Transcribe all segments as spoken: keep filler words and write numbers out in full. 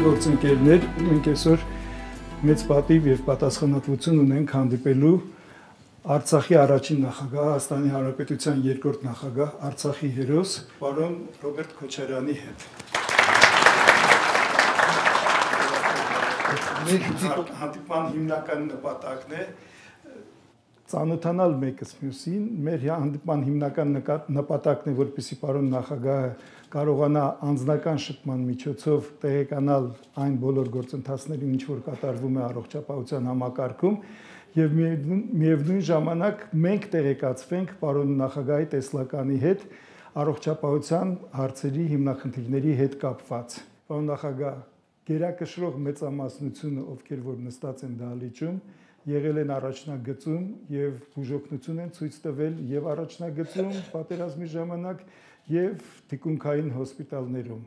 Գործընկերներ, մենք այսօր մեծ պատիվ եւ պատասխանատվություն ունենք հանդիպելու Արցախի առաջին նախագահ, Հայաստանի Հանրապետության երկրորդ նախագահ, Արցախի հերոս, պարոն Ռոբերտ Քոչարյանի հետ։ Մեր հանդիպման հիմնական նպատակն է ծանոթանալ մեկս մյուսին, մեր հանդիպման հիմնական նպատակն է, որպեսզի պարոն նախագահը կարողանա անձնական շփման միջոցով տեղեկանալ այն բոլոր գործընթացներին, ինչ որ կատարվում է առողջապահության համակարգում, եւ միևնույն ժամանակ մենք տեղեկացվենք պարոն նախագահի տեսլականի հետ առողջապահության հարցերի հիմնախնդիրների հետ կապված։ Պարոն նախագահ, գերակշռող մեծամասնությունը, ովքեր որ նստած են դահլիճում, եղել են առաջնագծում եւ բուժօգնություն են ցույց տվել եւ առաջնագծում պատերազմի ժամանակ եւ թիկունքային հոսպիտալներում։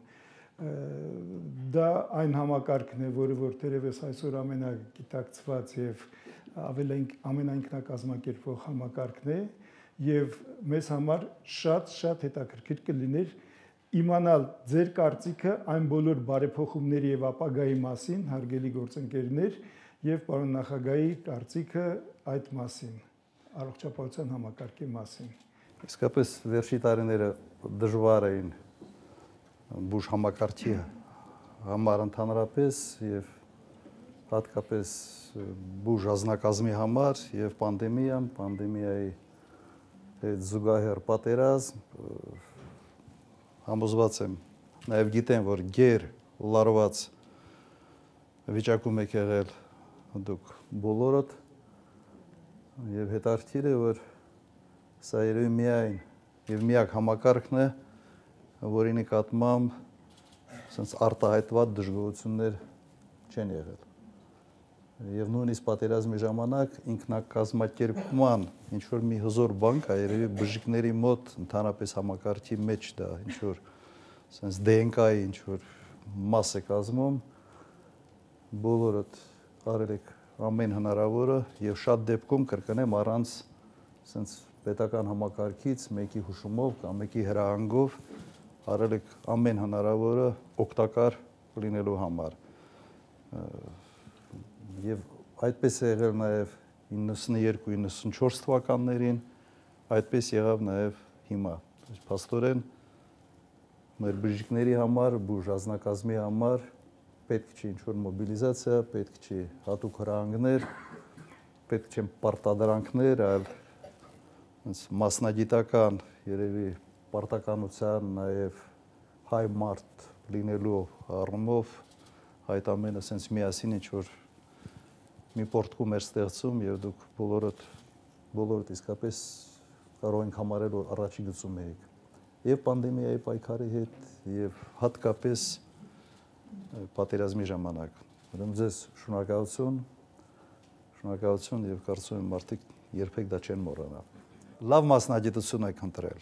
Դա այն համակարգն է, որը որ թերևս այսօր ամենագիտակցված եւ ամենաինքնակազմակերպվող համակարգն է եւ մեզ համար շատ-շատ հետաքրքիր կլիներ իմանալ ձեր կարծիքը այն բոլոր բարեփոխումների եւ ապագայի մասին, հարգելի գործընկերներ, եւ պարոն նախագահի կարծիքը այդ մասին, առողջապահության համակարգի մասին։ Իսկապես վերջի տարիները դժվար էին բուժ համակարգի համար ընդհանրապես եւ հատկապես բուժ ազնագազմի համար եւ պանդեմիան, պանդեմիայի հետ զուգահեռ պատերազմ, համոզված եմ, նաեւ գիտեմ, որ գեր լարված վիճակում եք եղել դուք բոլորդ եւ հետաքրքիր է, որ սա երևի միայն եւ միակ համակարգն է, որի նկատմամբ ասենց արտահայտված դժգոհություններ չեն եղել։ Եվ նույնիսկ պատերազմի ժամանակ ինքնակազմակերպման ինչ որ մի հզոր բան կա, երևի բժիշկների մոտ ընդհանրապես համակարգի մեջ դա ինչ որ ասենց դե են կայի ինչ որ մաս է կազմում, բոլորդ արել եք ամեն հնարավորը եւ շատ դեպքում կրկնեմ առանց ասենց պետական համակարգից մեկի հուշումով կամ մեկի հրահանգով արել եք ամեն հնարավորը օգտակար լինելու համար եւ այդպես է եղել նաեւ իննսուններկու իննսունչորս թվականներին, այդպես եղավ նաեւ հիմա։ Փաստորեն մեր բժիշկների համար, բուժ ազնագազմի համար պետք չի ինչ-որ մոբիլիզացիա, պետք չի հատուկ հրահանգներ, պետք չեն պարտադրանքներ, այլ մասնագիտական երևի պարտականության, նաև հայ մարդ լինելու առումով այդ ամենը սենց միասին ինչ-որ մի պորտկում էր ստեղծում և դուք բոլորդ, բոլորդ իսկապես կարող ենք համարել, որ առաջի գծում էիք և պանդեմիայի պայքարի հետ, և հատկապես պատերազմի ժամանակ։ Ուրեմն ձեզ շնորհակալություն, շնորհակալություն եւ կարծում եմ մարդիկ երբեք դա չեն մոռանա։ Լավ մասնագիտություն եք ընտրել։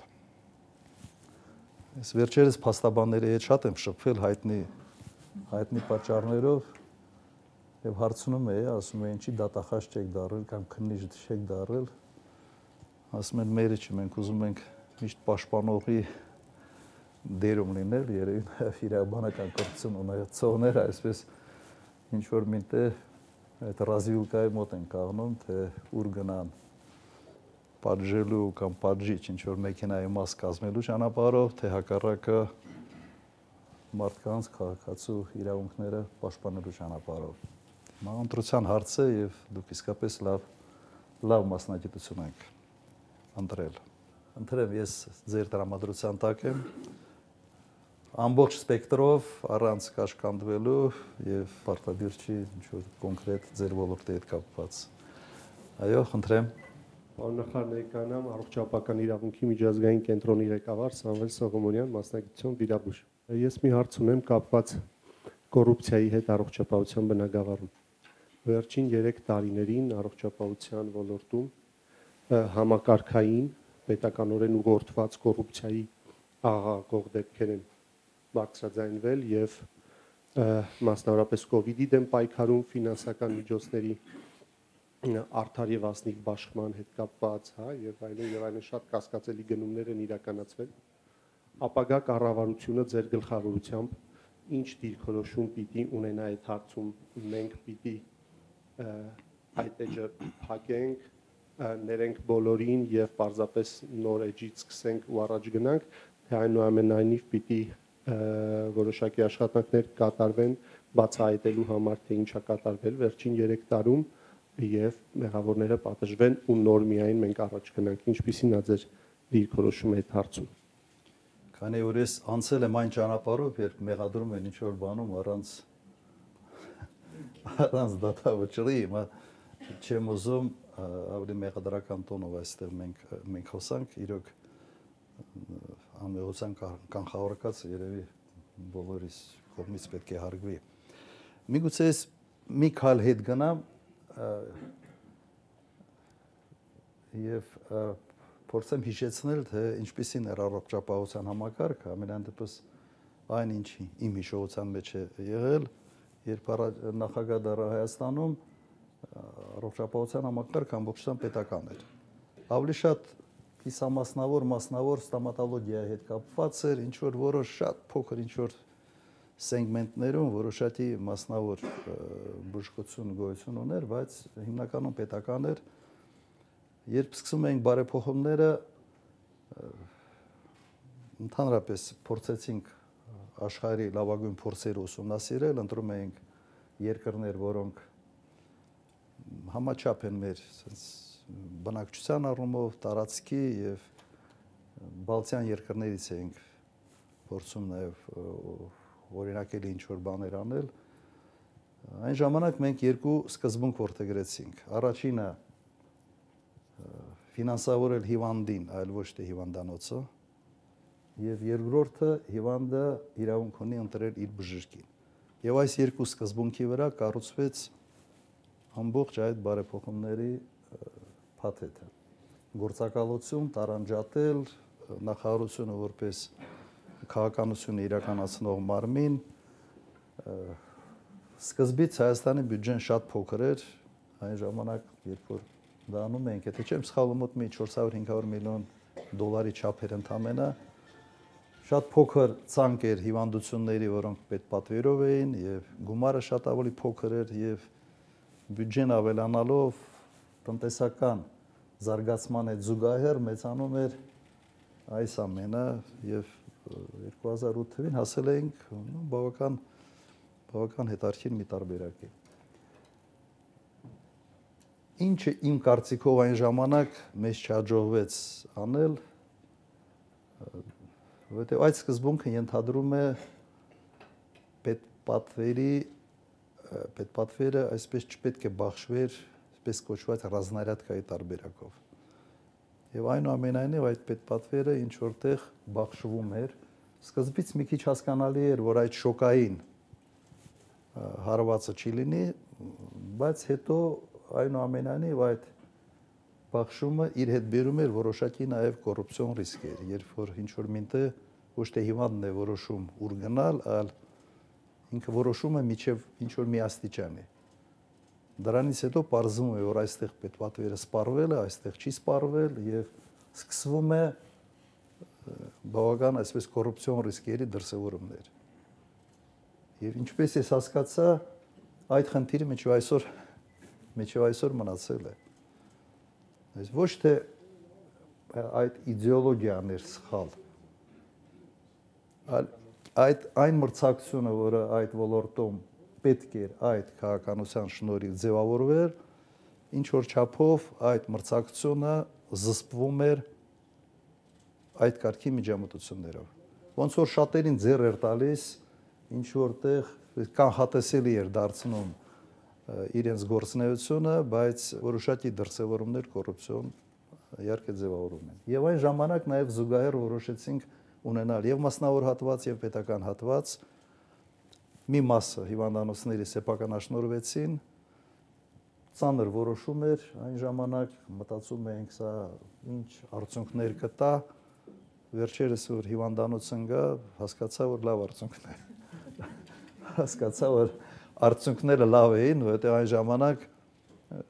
Ես վերջերս փաստաբանների հետ շատ եմ շփվել հայտնի հայտնի պատճառներով եւ հարցնում էի, ասում են ինչի դատախազ չեք դառել կամ քննիչ չեք դառել։ Ասում են մերը չի, մենք ուզում ենք միշտ պաշտպանողի դերում լինել, երևի նաև իրավաբանական կրթություն ունեցողներ, այսպես ինչ-որ մինտեղ այդ ռազվիլկայի մոտ են կաղնում, թե ուր գնան պատժելու կամ պատժիչ ինչ-որ մեքենայի մաս կազմելու ճանապարհով, թե հակառակը մարդկանց քաղաքացու իրավունքները պաշտպանելու ճանապարհով։ Հիմա ընտրության հարց է եւ դուք իսկապես լավ լավ մասնագիտություն եք ընտրել։ Ընտրեմ ես ձեր տրամադրության տակ եմ ամբողջ սպեկտրով առանց կաշկանդվելու եւ պարտադիր չի ինչ-որ կոնկրետ ձեր ոլորտի հետ կապված։ Այո, խնդրեմ։ Պարոն նախարար, ներկայանամ առողջապահական իրավունքի միջազգային կենտրոնի ղեկավար Սամվել Սողոմոնյան, մասնագիտություն վիրաբույժ։ Ես մի հարց ունեմ կապված կոռուպցիայի հետ առողջապահության բնագավառում։ Վերջին երեք տարիներին առողջապահության ոլորտում համակարգային պետականորեն ուղղորդված կոռուպցիայի աղաղակող դեպքեր են բարձրաձայնվել եւ մասնավորապես կոവിഡ്ի դեմ պայքարում ֆինանսական միջոցների արդար եւ ասնիկ բաշխման հետ կապված, հա, եւ այլն եւ այլն շատ կասկածելի գնումներ են իրականացվել։ Ապագա կառավարությունը ձեր գլխավորությամբ ինչ դիրքորոշում պիտի ունենա այդ հարցում մենք պիտի այդ էջը փակենք, ներենք բոլորին եւ պարզապես նոր էջից սկսենք ու առաջ գնանք, թե այնուամենայնիվ պիտի որոշակի աշխատանքներ կատարվեն բացահայտելու համար, թե ինչա կատարվել վերջին երեք տարում եւ մեղավորները պատժվեն ու նոր միայն մենք առաջ գնանք, ինչպիսին է ձեր դիրքորոշումը այդ հարցում։ Քանի որ ես անցել եմ այն ճանապարհով, երբ մեղադրում են ինչ-որ բանում առանց առանց դատավճռի, հիմա չեմ ուզում ավելի մեղադրական տոնով այստեղ մենք մենք խոսանք, իրոք անմեղության կանխավորված երևի բոլորիս կողմից պետք է հարգվի։ Միգուցե ես մի քայլ հետ գնամ եւ փորձեմ հիշեցնել, թե ինչպիսին էր առողջապահության համակարգը, ամենայն դեպս այն ինչի իմ հիշողության մեջ է եղել, երբ նախագահ դառա Հայաստանում առողջապահության համակարգը ամբողջությամբ պետական էր։ Ավելի շատ կիսամասնավոր, մասնավոր ստոմատոլոգիայի հետ կապված էր, ինչ որ որոշ շատ փոքր ինչ որ սեգմենտներում որոշակի մասնավոր բուժկություն գոյություն ուներ, բայց հիմնականում պետական էր։ Երբ սկսում էինք բարեփոխումները, ընդհանրապես փորձեցինք աշխարհի լավագույն փորձերը ուսումնասիրել, ընտրում էինք երկրներ, որոնք համաչափ են մեր բնակչության առումով, տարածքի եւ բալթյան երկրներից էինք փորձում նաեւ օրինակելի ինչ-որ բաներ անել։ Այն ժամանակ մենք երկու սկզբունք որդեգրեցինք։ Առաջինը ֆինանսավորել հիվանդին, այլ ոչ թե հիվանդանոցը, եւ երկրորդը հիվանդը իրավունք ունի ընտրել իր բժշկին։ Եվ այս երկու սկզբունքի վրա կառուցվեց ամբողջ այդ բարեփոխումների փաթեթը։ Գործակալություն, տարանջատել, նախարարությունը որպես քաղաքականություն իրականացնող մարմին, սկզբից Հայաստանի բյուջեն շատ փոքր էր, այն ժամանակ, երբ որ դա անում էինք, եթե չեմ սխալվում, մոտ մի չորս հարյուր հինգ հարյուր միլիոն դոլարի չափեր ընդամենը, շատ փոքր ցանկ էր հիվանդությունների, որոնք պետպատվերով էին, եւ գումարը շատ ավելի փոքր էր, եւ բյուջեն ավելանալով տնտեսական զարգացման հետ զուգահեռ մեծանում էր այս ամենը, եւ երկու հազար ութ թվականին հասել էինք բավական բավական հետարքիր մի տարբերակի։ Ինչը իմ կարծիքով այն ժամանակ մեզ չհաջողվեց անել, որովհետև այդ սկզբունքը ենթադրում է պետպատվերի պետպատվերը այսպես չպետք է բաշխվեր, այսպես կոչված ռազնարյադկայի տարբերակով։ Եվ այնուամենայնիվ այդ պետպատվերը ինչ որտեղ բաշխվում էր, սկզբից մի քիչ հասկանալի էր, որ այդ շոկային հարվածը չի լինի, բայց հետո այնուամենայնիվ այդ բաշխումը իր հետ բերում էր որոշակի նաև կոռուպցիոն ռիսկեր, երբ որ ինչ որ մինտեղ ոչ թե հիվանդն է որոշում ուր գնալ, այլ ինքը որոշում է միջև ինչ որ մի աստիճան է։ Դրանից հետո պարզվում է, որ այստեղ պետպատվերը սպառվել է, այստեղ չի սպառվել եւ սկսվում է բավական այսպես կոռուպցիոն ռիսկերի դրսևորումներ։ Եվ ինչպես ես հասկացա, այդ խնդիրը մինչև այսօր մինչև այսօր մնացել է։ Այս ոչ թե այդ իդեոլոգիան էր սխալ, այլ այդ այն մրցակցությունը, որը այդ ոլորտում պետք էր այդ քաղաքականության շնորհիվ ձևավորվեր, ինչ որ չափով այդ մրցակցությունը զսպվում էր այդ կարգի միջամտություններով։ Ոնց որ շատերին ձեռ էր տալիս, ինչ որտեղ կանխատեսելի էր դարձնում իրենց գործունեությունը, բայց որոշակի դրսևորումներ կոռուպցիոն իհարկե ձևավորում են։ Եվ այն ժամանակ նաև զուգահեռ որոշեցինք ունենալ եւ մասնավոր հատված եւ պետական հատված, մի մասը հիվանդանոցների սեփականաշնորհվեցին, ծանր որոշում էր այն ժամանակ, մտածում էինք սա ինչ արդյունքներ կտա, վերջերս որ հիվանդանոց ընկա, հասկացա որ լավ արդյունքներ հասկացա որ արդյունքները լավ էին, որովհետեւ այն ժամանակ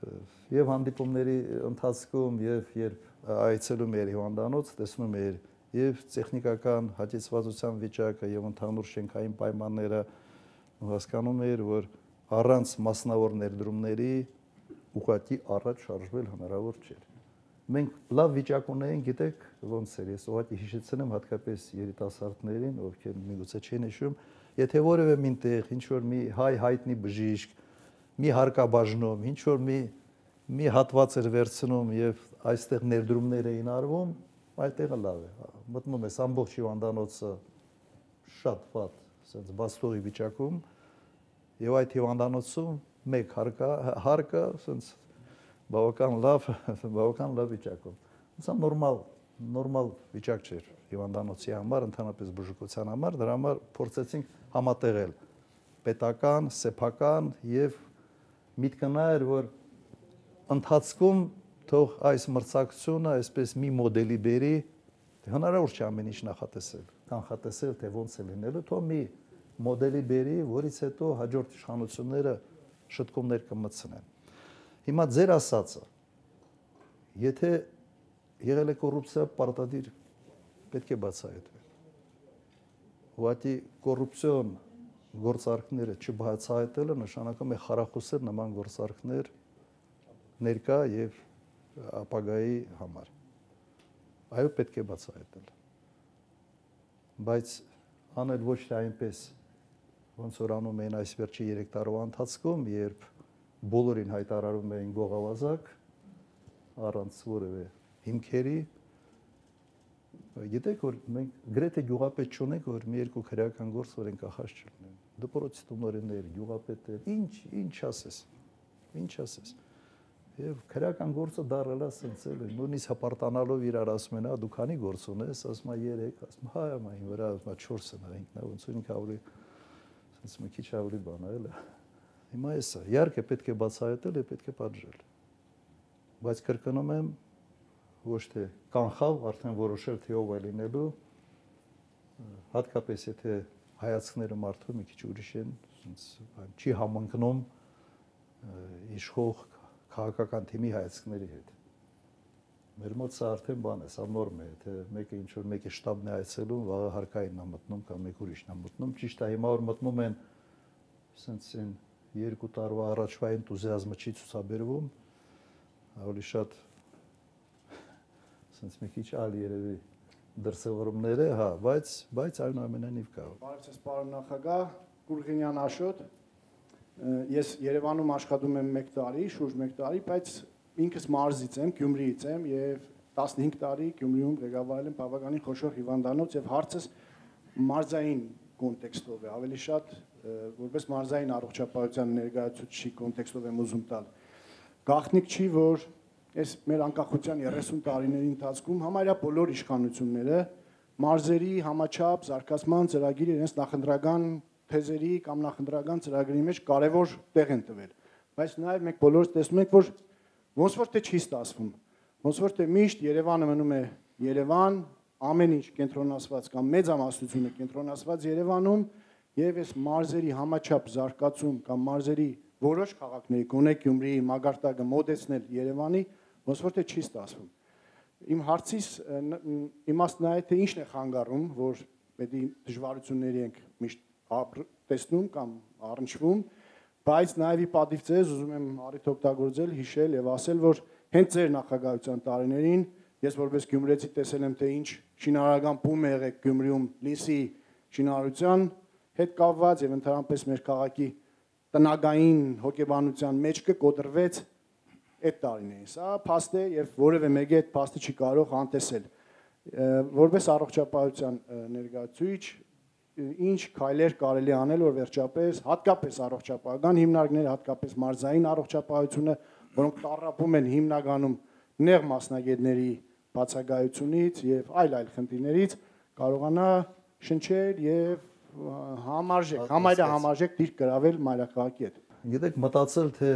եւ հանդիպումների ընթացքում եւ երբ այցելում էի հիվանդանոց, տեսնում էի եւ տեխնիկական հաջեցվածության վիճակը եւ ընդհանուր շենքային պայմանները հասկանում էր, որ առանց մասնավոր ներդրումների ուղղակի առաջ շարժվել հնարավոր չէր։ Մենք լավ վիճակ ունեինք, գիտեք, ոնց էր, ես ուղղակի հիշեցնեմ հատկապես երիտասարդներին, ովքեր միգուցե չեն հիշում, եթե որևէ մինտեղ ինչ որ մի հայ հայտնի բժիշկ, մի հարկաբաժնում, ինչ որ մի մի հատված էր վերցնում եւ այստեղ ներդրումներ էին արվում, այդտեղը լավ է։ Մտնում ես ամբողջ հիվանդանոցը շատ վատ, ասած բաստողի վիճակում եւ այդ հիվանդանոցում մեկ հարկա հարկը ասած բավական լավ, բավական լավ վիճակում։ Ուսամ նորմալ, նորմալ վիճակ չէր հիվանդանոցի համար, ընդհանրապես բժշկության համար, դրա համար փորձեցինք համատեղել պետական, սեփական եւ միտքը նա էր, որ ընթացքում թող այս մրցակցությունը այսպես մի մոդելի բերի, հնարավոր չէ ամեն ինչ նախատեսել, կանխատեսել, թե ոնց է լինելու, թող մի մոդելի բերի, որից հետո հաջորդ իշխանությունները շտկումներ կմտցնեն։ Հիմա ձեր ասածը, եթե եղել է կոռուպցիա, պարտադիր պետք է բացահայտվի։ Ուղղակի կոռուպցիոն գործարքները չբացահայտելը նշանակում է խարախուսել նման գործարքներ ներկա եւ ապագայի համար։ Այո, պետք է բացահայտել։ Բայց անել ոչ թե այնպես, ոնց որ անում էին այս վերջի երեք տարվա ընթացքում, երբ բոլորին հայտարարում էին գողավազակ, առանց որևէ հիմքերի։ Գիտեք, որ մենք գրեթե գյուղապետ չունենք, որ մի երկու քրեական գործ որ են կախած չլինեն։ Դպրոցի տնօրեններ, գյուղապետեր, ինչ, ինչ ասես։ Ինչ ասես։ Եվ քրեական գործը դարել է սենցել է, նույնիսկ հպարտանալով իրար ասում են, դու քանի գործ ունես, ասում է երեք, ասում հայ ամայն վրա, ասում է չորս են, ինքն է ոնց ինքը ավելի սենց մի քիչ ավելի բան է, էլի։ Հիմա էսա, իհարկե պետք է բացահայտել եւ պետք է պատժել։ Բայց կրկնում եմ, ոչ թե կանխալ, արդեն որոշել թե ով է լինելու, հատկապես եթե հայացքները մարդու մի քիչ ուրիշ են, սենց չի համընկնում իշխող քաղաքական թիմի հայացքների հետ։ Մեր մոտ սա արդեն բան է, սա նորմ է, թե մեկը ինչ որ մեկի շտաբն է այցելում, վաղը հարկային է մտնում կամ մեկ ուրիշն է մտնում, ճիշտ է, հիմա որ մտնում են սենց են երկու տարվա առաջվա էնտուզիազմը չի ցուցաբերվում, ավելի շատ սենց մի քիչ այլ երևի դրսևորումներ է, հա, բայց բայց այնուամենայնիվ կա։ Բարև պարոն նախագահ, Գուրգենյան Աշոտ, ես Երևանում աշխատում եմ մեկ տարի, շուրջ մեկ տարի, բայց ինքս մարզից եմ, Գյումրիից եմ եւ տասնհինգ տարի Գյումրիում ղեկավարել եմ բավականին խոշոր հիվանդանոց եւ հարցս մարզային կոնտեքստով է, ավելի շատ որպես մարզային առողջապահության ներկայացուցիչի կոնտեքստով եմ ուզում տալ։ Գաղտնիք չի, որ այս մեր անկախության երեսուն տարիների ընթացքում համարյա բոլոր իշխանությունները մարզերի համաչափ զարգացման ծրագիր իրենց նախընտրական թեզերի կամ նախընտրական ծրագրերի մեջ կարևոր տեղ են տվել։ Բայց նաև մենք բոլորս տեսնում ենք, որ ոնց որ թե չի ստացվում, ոնց որ թե միշտ Երևանը մնում է Երևան, ամեն ինչ կենտրոնացված կամ մեծամասնությունը կենտրոնացված Երևանում եւ այս մարզերի համաչափ զարգացում կամ մարզերի որոշ քաղաքների, գոնե Գյումրիի մագարտակը մոդեցնել Երևանի, ոնց որ թե չի ստացվում։ Իմ հարցից իմաստն է, թե ինչն է խանգարում, որ պետք է դժվարությունների ենք միշտ տեսնում կամ առնչվում, բայց նաև ի պատիվ ձեզ ուզում եմ առիթ օգտագործել, հիշել եւ ասել, որ հենց ձեր նախագահության տարիներին ես որպես գյումրեցի տեսել եմ, թե ինչ շինարարական բում է եղել Գյումրիում լիսի շինարարության հետ կապված եւ ընդհանրապես մեր քաղաքի տնագային հոգեբանության մեջքը կոտրվեց այդ տարիներին։ Սա փաստ է եւ որևէ մեկը այդ փաստը չի կարող անտեսել։ Որպես առողջապահության ներկայացուցիչ ինչ քայլեր կարելի անել, որ վերջապես հատկապես առողջապահական հիմնարկները, հատկապես մարզային առողջապահությունը, որոնք տառապում են հիմնականում նեղ մասնագետների բացակայությունից եւ այլ այլ խնդիրներից, կարողանա շնչել եւ համարժեք, համարյա համարժեք դիրք գրավել մայրաքաղաքի հետ։ Գիտեք, մտածել թե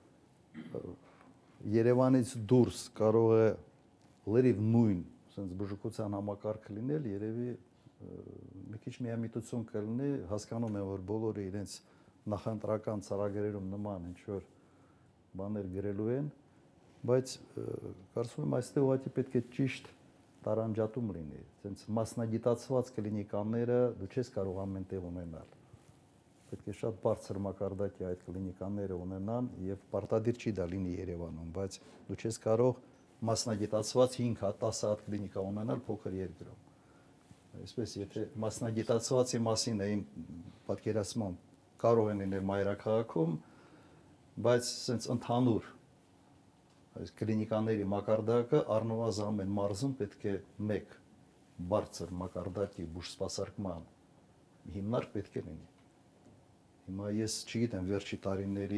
Երևանից դուրս կարող է լրիվ նույն sense բժշկության համակարգ լինել, երևի մի քիչ միամիտություն կլինի, հասկանում եմ, որ բոլորը իրենց նախընտրական ծրագրերում նման ինչ որ բաներ գրելու են, բայց կարծում եմ այստեղ ուղղակի պետք է ճիշտ տարանջատում լինի, ցենց մասնագիտացված կլինիկաները դու չես կարող ամեն տեղ ունենալ։ Պետք է շատ բարձր մակարդակի այդ կլինիկաները ունենան եւ պարտադիր չի դա լինի Երևանում, բայց դու չես կարող մասնագիտացված հինգ հատ տասը հատ կլինիկա ունենալ փոքր երկրում։ Այսպես եթե մասնագիտացվածի մասին էին պատկերացման կարող են լինել մայրաքաղաքում, բայց ցենց ընդհանուր այս կլինիկաների մակարդակը առնվազն ամեն մարզում պետք է մեկ բարձր մակարդակի բուժսպասարկման հիմնարկ պետք է լինի։ Հիմա ես չգիտեմ վերջի տարիների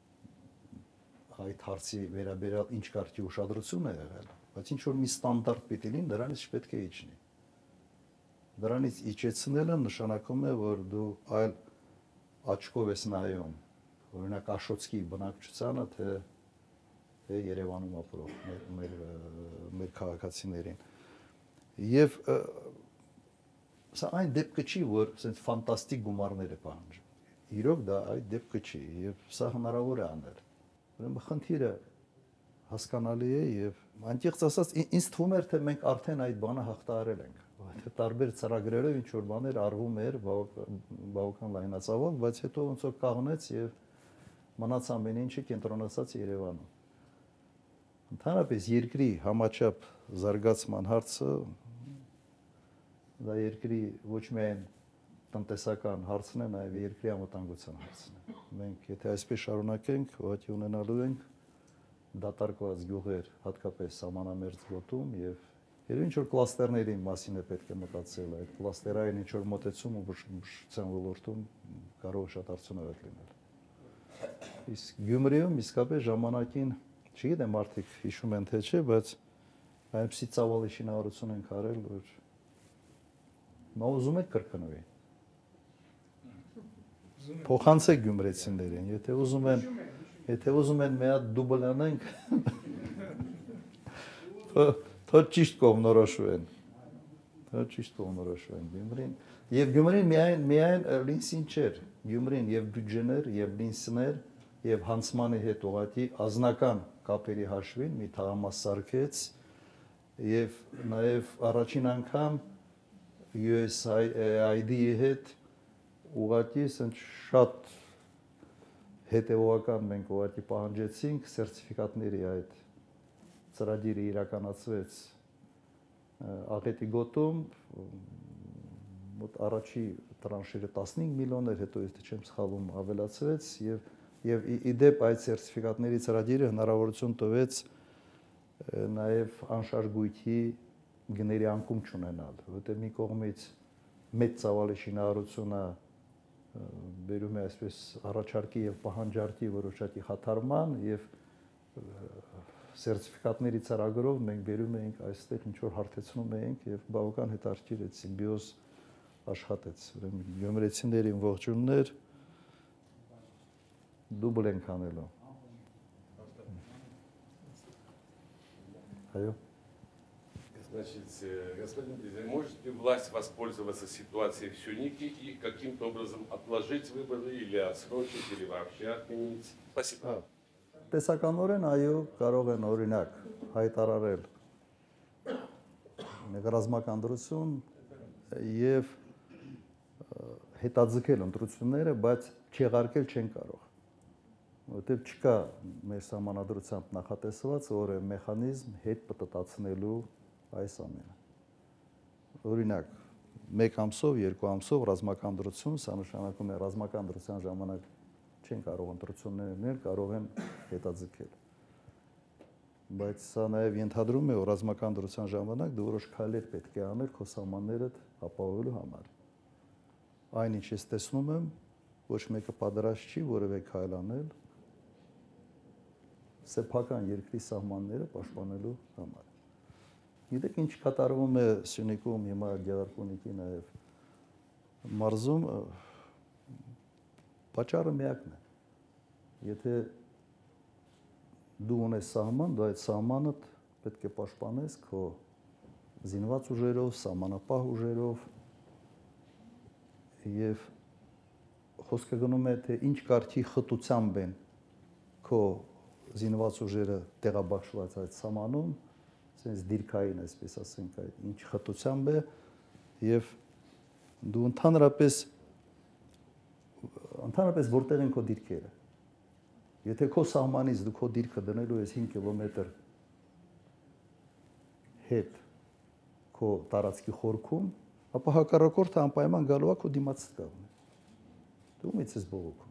այդ հարցի վերաբերյալ ինչ կարգի ուշադրություն է եղել, բայց ինչ որ մի ստանդարտ պետք է լինի, դրանից չպետք է իջնի։ Դրանից իջեցնելը նշանակում է, որ դու այլ աչքով ես նայում, օրինակ Աշոտսկի բնակչությանը, թե թե Երևանում ապրող մեր մեր մեր քաղաքացիներին։ Եվ սա այն դեպքը չի, որ ասենք ֆանտաստիկ գումարներ է պահանջում։ Իրոք դա այդ դեպքը չի, եւ սա հնարավոր է անել։ Ուրեմն խնդիրը հասկանալի է եւ անկեղծ ասած ինձ թվում էր, թե մենք արդեն այդ բանը հաղթահարել ենք։ Այդ տարբեր ծրագրերով ինչ որ բաներ արվում էր բավական լայնածավալ, բայց հետո ոնց որ կաղնեց եւ մնաց ամեն ինչը կենտրոնացած Երևանում։ Ընդհանրապես երկրի համաչափ զարգացման հարցը դա երկրի ոչ միայն տնտեսական հարցն է, նաև երկրի անվտանգության հարցն է։ Մենք եթե այսպես շարունակենք, ուղղակի ունենալու ենք դատարկված գյուղեր, հատկապես սահմանամերձ գոտում եւ երբ ինչ որ կլաստերների մասին է պետք է մտածել, այդ կլաստերային ինչ որ մոտեցումը բուժության ոլորտում կարող է շատ արդյունավետ լինել։ Իսկ Գյումրիում իսկապես ժամանակին չգիտեմ մարդիկ հիշում են թե չէ, բայց այնպեսի ծավալի շինարարություն ենք արել, որ նա ուզում եք կրկնվի։ Փոխանցեք գյումրեցիներին, եթե ուզում են, եթե ուզում են մի հատ դուբլ անենք, թող ճիշտ կողմնորոշվեն։ Թող ճիշտ կողմնորոշվեն Գյումրին։ Եվ Գյումրին միայն միայն Լինսին չէր, Գյումրին եւ բյուջեներ, եւ Լինսներ, եւ հանցմանի հետ ուղղակի ազնական կապերի հաշվին մի թաղամաս սարքեց եւ նաեւ առաջին անգամ յու էս այ դի-ի հետ ուղղակի ասենք շատ հետեւողական մենք ուղղակի պահանջեցինք սերտիֆիկատների այդ ծրագիրը իրականացվեց Աղետի գոտում մոտ առաջի տրանշերը տասնհինգ միլիոն էր, հետո եթե չեմ սխալվում ավելացվեց եւ Եվ իդեպ այդ սերտիֆիկատների ծրագիրը հնարավորություն տվեց նաև անշարժ գույքի գների անկում չունենալ, որտեղ մի կողմից մեծ ծավալի շինարարությունը բերում է այսպես առաջարկի եւ պահանջարկի որոշակի խաթարման եւ սերտիֆիկատների ծրագրով մենք բերում էինք այստեղ ինչ որ հարթեցնում էինք եւ բավական հետաքրքիր է սիմբիոզ աշխատեց։ Ուրեմն գյումրեցիներին ողջուններ Дубль ենք անելու։ Այո։ Значит, господин президент, может ли власть воспользоваться ситуацией в Сюнике и каким-то образом отложить выборы или отсрочить, или вообще отменить? Спасибо. Տեսականորեն այո, կարող են օրինակ հայտարարել մեկ ռազմական դրություն եւ հետաձգել ընտրությունները, բայց չեղարկել չեն կարող։ Որտեղ չկա մեր սահմանադրությամբ նախատեսված որևէ մեխանիզմ հետ պտտացնելու այս ամենը։ Օրինակ, մեկ ամսով, երկու ամսով ռազմական դրություն, սա նշանակում է ռազմական դրության ժամանակ չեն կարող ընտրություններ լինել, կարող են հետաձգել։ Բայց սա նաև ենթադրում է, որ ռազմական դրության ժամանակ դու որոշ քայլեր պետք է անել քո սահմաններդ ապահովելու համար։ Այն ինչ ես տեսնում եմ, ոչ մեկը պատրաստ չի որևէ քայլ անել սեփական երկրի սահմանները պաշտպանելու համար։ Գիտեք ինչ կատարվում է Սյունիքում, հիմա Գեղարքունիքի նաև մարզում, պատճառը միակն է։ Եթե դու ունես սահման, դու այդ սահմանը պետք է պաշտպանես քո զինված ուժերով, սահմանապահ ուժերով եւ խոսքը գնում է թե ինչ կարգի խտությամբ են քո զինված ուժերը տեղաբաշխված այդ սահմանում, sense դիրքային, այսպես ասենք, այդ ինչ խտությամբ է եւ դու ընդհանրապես ընդհանրապես որտեղ են քո դիրքերը։ Եթե քո սահմանից դու քո դիրքը դնելու ես հինգ կիլոմետր հետ քո տարածքի խորքում, ապա հակառակորդը անպայման գալու է քո դիմացը կողմը։ Դու ումից ես բողոքում։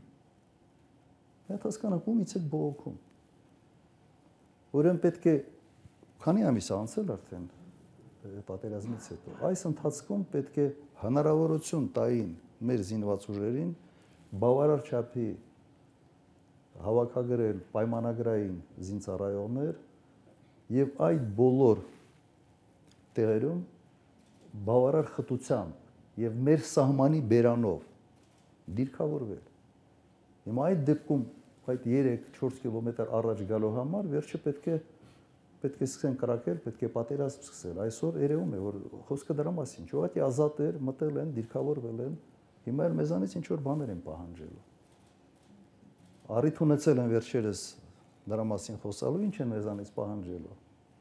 Այդ հասկանաք ումից եք բողոքում։ Ուրեմն պետք է քանի ամիս անցել արդեն պատերազմից հետո։ Այս ընթացքում պետք է հնարավորություն տային մեր զինված ուժերին բավարար չափի հավաքագրել պայմանագրային զինծառայողներ եւ այդ բոլոր տեղերում բավարար խտությամբ եւ մեր սահմանի բերանով դիրքավորվել։ Հիմա այդ դեպքում այդ երեք չորս կիլոմետր առաջ գալու համար վերջը պետք է պետք է սկսեն կրակել, պետք է պատերազմ սկսել։ Այսօր երևում է, որ խոսքը դրա մասին չէ, ուղղակի ազատ էր, մտել են, դիրքավորվել են, հիմա էլ մեզանից ինչ որ բաներ են պահանջելու։ Առիթ ունեցել են վերջերս դրա մասին խոսալու, ինչ են մեզանից պահանջելու։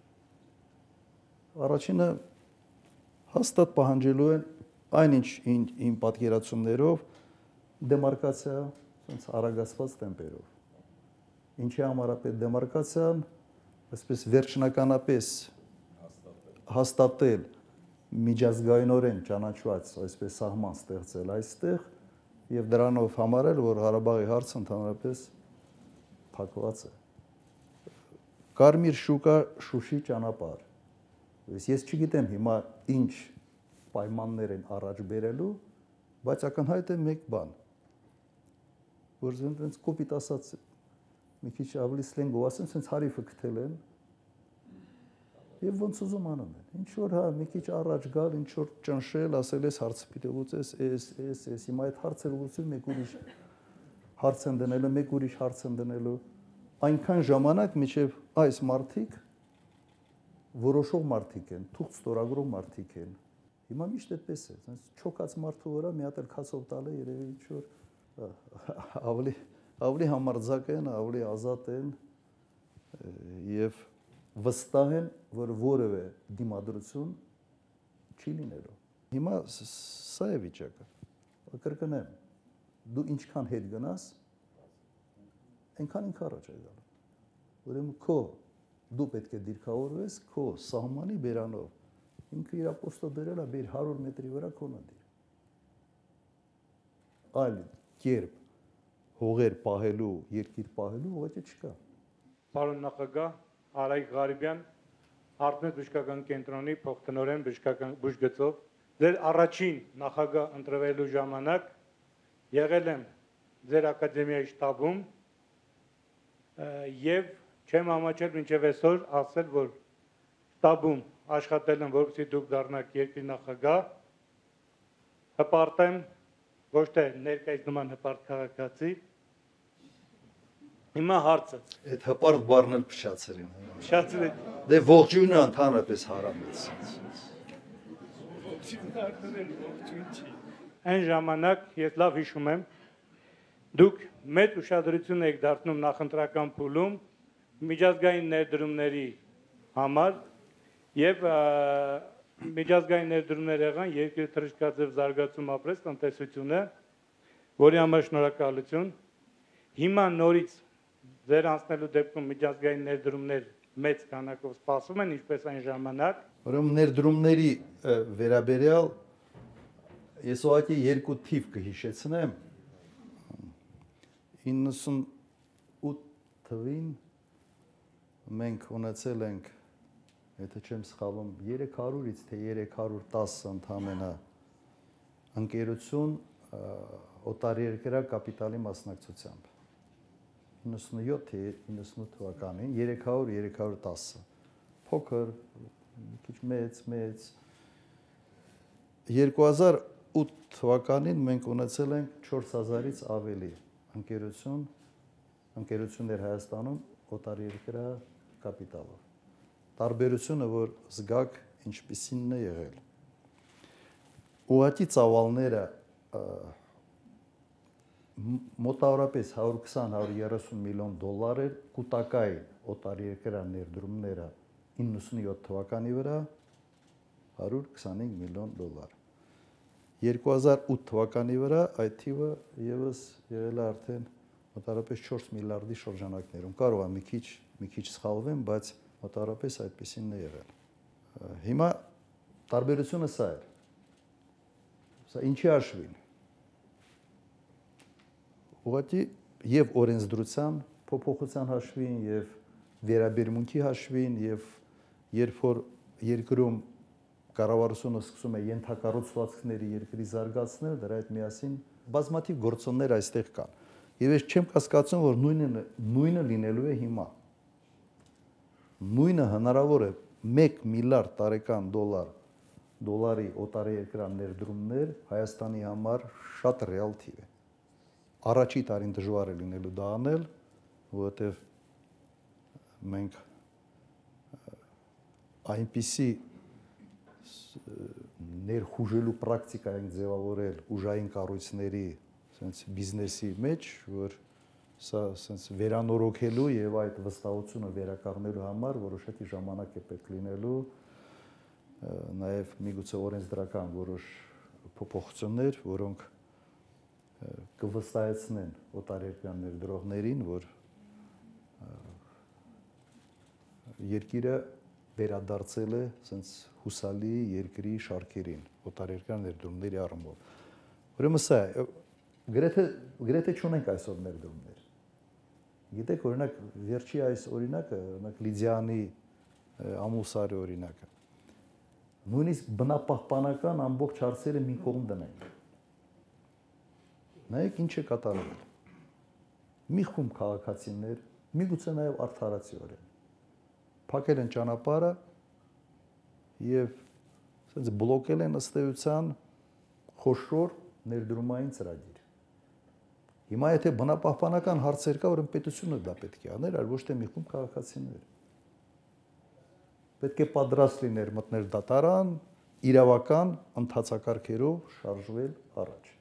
Առաջինը հաստատ պահանջելու են այնինչ իմ պատկերացումներով դեմարկացիա, ոնց արագացված տեմպերով։ Ինչի համար է պետք դեմարկացիան, այսպես վերջնականապես հաստատել միջազգայինորեն ճանաչված այսպես սահման ստեղծել այստեղ եւ դրանով համարել, որ Ղարաբաղի հարցը ընդհանրապես փակված է։ Կարմիր շուկա Շուշի ճանապարհ։ Ես չգիտեմ հիմա ինչ պայմաններ են առաջ բերելու, բայց ակնհայտ է մեկ բան, որ զենքից կոպիտ ասած մի քիչ ավելի սլենգով ասեմ, sense հարիվը գտել են եւ ոնց ուզում անում են։ Ինչ որ հա մի քիչ առաջ գալ, ինչ որ ճնշել, ասել ես հարցը պիտի լուծես, էս, էս, էս, հիմա այդ հարցը լուծում մեկ ուրիշ հարց են դնելու, մեկ ուրիշ հարց են դնելու։ Այնքան ժամանակ միջև այս մարտիկ որոշող մարտիկ են, թուղթ ստորագրող մարտիկ են։ Հիմա միշտ այդպես է, sense չոքած մարդու վրա մի հատ էլ քացով տալ է, երևի ինչ որ ավելի ավելի համարձակ են, ավելի ազատ են եւ վստահ են, որ որևէ դիմադրություն չի լինելու։ Հիմա սա է վիճակը։ Կրկնեմ, դու ինչքան հետ գնաս, այնքան ինք առաջ է գալու։ Ուրեմն քո դու պետք է դիրքավորվես քո սահմանի բերանով։ Ինքը իր ապոստը դրել է բեր հարյուր մետրի վրա քոնը դիր։ Այլ կերպ հողեր պահելու, երկիր պահելու ուղղակի չկա։ Պարոն նախագահ, Արայք Ղարիբյան, Արտնետ բժշկական կենտրոնի փոխտնօրեն բժշկական բուժգծով, ձեր առաջին նախագահ ընտրվելու ժամանակ եղել եմ ձեր ակադեմիայի շտաբում եւ չեմ համաչել մինչև այսօր ասել, որ շտաբում աշխատել եմ, որպեսզի դուք դառնաք երկրի նախագահ, հպարտեմ ոչ թե ներկայիս նման հպարտ քաղաքացի։ Հիմա հարցը։ Այդ հպարտ բառն էլ փչացել են։ Փչացել է։ Դե ողջույնը ընդհանրապես հարամեց։ Ողջույնը արդեն ողջույն չի։ Այն ժամանակ ես լավ հիշում եմ, դուք մեծ ուշադրություն եք դարձնում նախընտրական փուլում միջազգային ներդրումների համար եւ միջազգային ներդրումներ եղան երկրի թռիչքաձև զարգացում ապրեց տնտեսությունը, որի համար շնորհակալություն։ Հիմա նորից ձեր անցնելու դեպքում միջազգային ներդրումներ մեծ քանակով սպասվում են, ինչպես այն ժամանակ։ Ուրեմն ներդրումների վերաբերյալ ես ուղղակի երկու թիվ կհիշեցնեմ։ իննսունութ թվին մենք ունեցել ենք, եթե չեմ սխալվում, երեք հարյուրից թե երեք հարյուր տասը ընդամենը ընկերություն օտարերկրյա կապիտալի մասնակցությամբ։ իննսունյոթ թե իննսունութ թվականին երեք հարյուր երեք հարյուր տասը փոքր, մի քիչ մեծ, մեծ։ երկու հազար ութ թվականին մենք ունեցել ենք չորս հազարից ավելի ընկերություն, ընկերություններ Հայաստանում օտարերկրյա կապիտալով։ Տարբերությունը, որ զգաք ինչպիսին է եղել։ Ուղղակի ծավալները մոտավորապես հարյուր քսան հարյուր երեսուն միլիոն դոլար էր, կուտակային օտարերկրյա ներդրումները իննսունյոթ թվականի վրա հարյուր քսանհինգ միլիոն դոլար։ երկու հազար ութ թվականի վրա այդ թիվը եւս եղել է արդեն մոտավորապես չորս միլիարդի շրջանակներում։ Կարող է մի քիչ մի քիչ սխալվեմ, բայց մոտավորապես այդպեսինն է եղել։ Հիմա տարբերությունը սա է։ Սա ինչի հաշվին։ Ուղղակի եւ օրենսդրության փոփոխության հաշվին եւ վերաբերմունքի հաշվին եւ երբ որ երկրում կառավարությունը սկսում է ենթակառուցվածքների երկրի զարգացնել, դրա հետ միասին բազմաթիվ գործոններ այստեղ կան։ Եվ ես չեմ կասկածում, որ նույնը նույնը լինելու է հիմա։ Նույնը հնարավոր է մեկ միլիարդ տարեկան դոլար դոլարի օտարերկրյա ներդրումներ Հայաստանի համար շատ ռեալ թիվ է։ Առաջի տարին դժվար է լինելու դա անել, որովհետև մենք այնպիսի ներխուժելու պրակտիկա ենք ձևավորել ուժային կառույցների sense բիզնեսի մեջ, որ սա sense վերանորոգելու եւ այդ վստահությունը վերականգնելու համար որոշակի ժամանակ է պետք լինելու, նաեւ միգուցե օրենսդրական որոշ փոփոխություններ, որոնք կվստահեցնեն օտարերկրյա ներդրողներին, որ երկիրը վերադարձել է sense հուսալի երկրի շարքերին օտարերկրյա ներդրումների առումով։ Ուրեմն սա է, գրեթե գրեթե չունենք այսօր ներդրումներ։ Գիտեք, օրինակ վերջի այս օրինակը, օրինակ Լիդիանի Ամուսարի օրինակը։ Նույնիսկ բնապահպանական ամբողջ հարցերը մի կողմ դնենք։ Նայեք ինչ է կատարվել։ Մի խումբ քաղաքացիներ, միգուցե նաև արդարացիորեն փակել են ճանապարհը եւ ասենց բլոկել են ըստ էության խոշոր ներդրումային ծրագիր։ Հիմա եթե բնապահպանական հարցեր կա, ուրեմն պետությունը դա պետք է աներ, այլ ոչ թե մի խումբ քաղաքացիներ։ Պետք է պատրաստ լիներ մտնել դատարան, իրավական ընթացակարգերով շարժվել առաջ։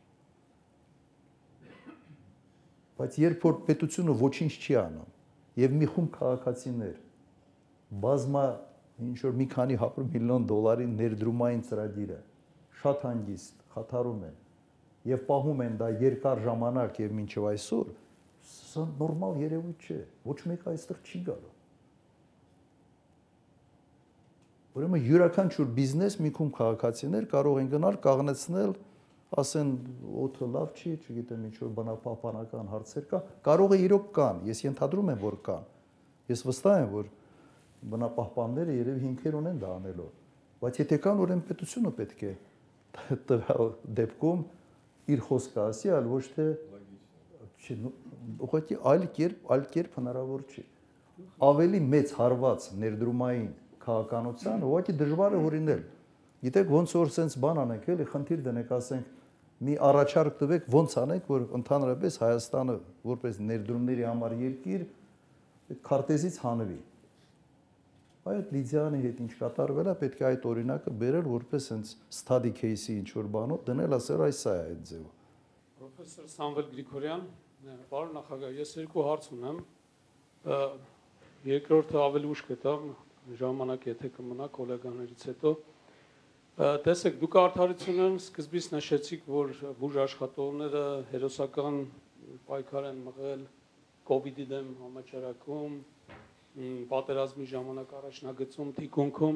Բայց երբ որ պետությունը ոչինչ չի անում եւ մի խումբ քաղաքացիներ բազմա ինչ որ մի քանի հարյուր միլիոն դոլարի ներդրումային ծրագիրը շատ հանգիստ խաթարում են եւ պահում են դա երկար ժամանակ եւ մինչեւ այսօր, սա նորմալ երևույթ չէ, ոչ մեկը այստեղ չի գալու։ Ուրեմն յուրաքանչյուր բիզնես մի քում քաղաքացիներ կարող են գնալ կաղնեցնել, ասեն օդը լավ չի, չգիտեմ ինչ որ բնապահպանական հարցեր կա, կարող է իրոք կան, ես ենթադրում եմ որ կան։ Ես վստահ եմ որ բնապահպանները երևի հիմքեր ունեն դա անելու, բայց եթե կան, ուրեմն պետությունը պետք է տվյալ դեպքում իր խոսքը ասի, այլ ոչ թե ուղղակի այլ կերպ, այլ կերպ հնարավոր չի։ Ավելի մեծ հարված ներդրումային քաղաքականության ուղղակի դժվար է հորինել։ Գիտեք, ոնց որ sense բան անենք, էլի խնդիր դնենք, ասենք մի առաջարկ տվեք, ոնց անենք, որ ընդհանրապես Հայաստանը որպես ներդրումների համար երկիր քարտեզից հանվի։ Այդ Լիդիանի հետ ինչ կատարվել է, պետք է այդ օրինակը բերել որպես sense study case-ի ինչ որ բանով դնել, ասել այս է այդ ձևը։ Պրոֆեսոր Սամվել Գրիգորյան, պարոն նախագահ, ես երկու հարց ունեմ։ Երկրորդը ավելի ուշ կտամ, ժամանակ եթե կմնա գոլեգաներից հետո։ Տեսեք, դուք արդարությունն սկզբից նշեցիք, որ բուժ աշխատողները հերոսական պայքար են մղել կովիդի դեմ համաճարակում, պատերազմի ժամանակ առաջնագծում, թիկունքում,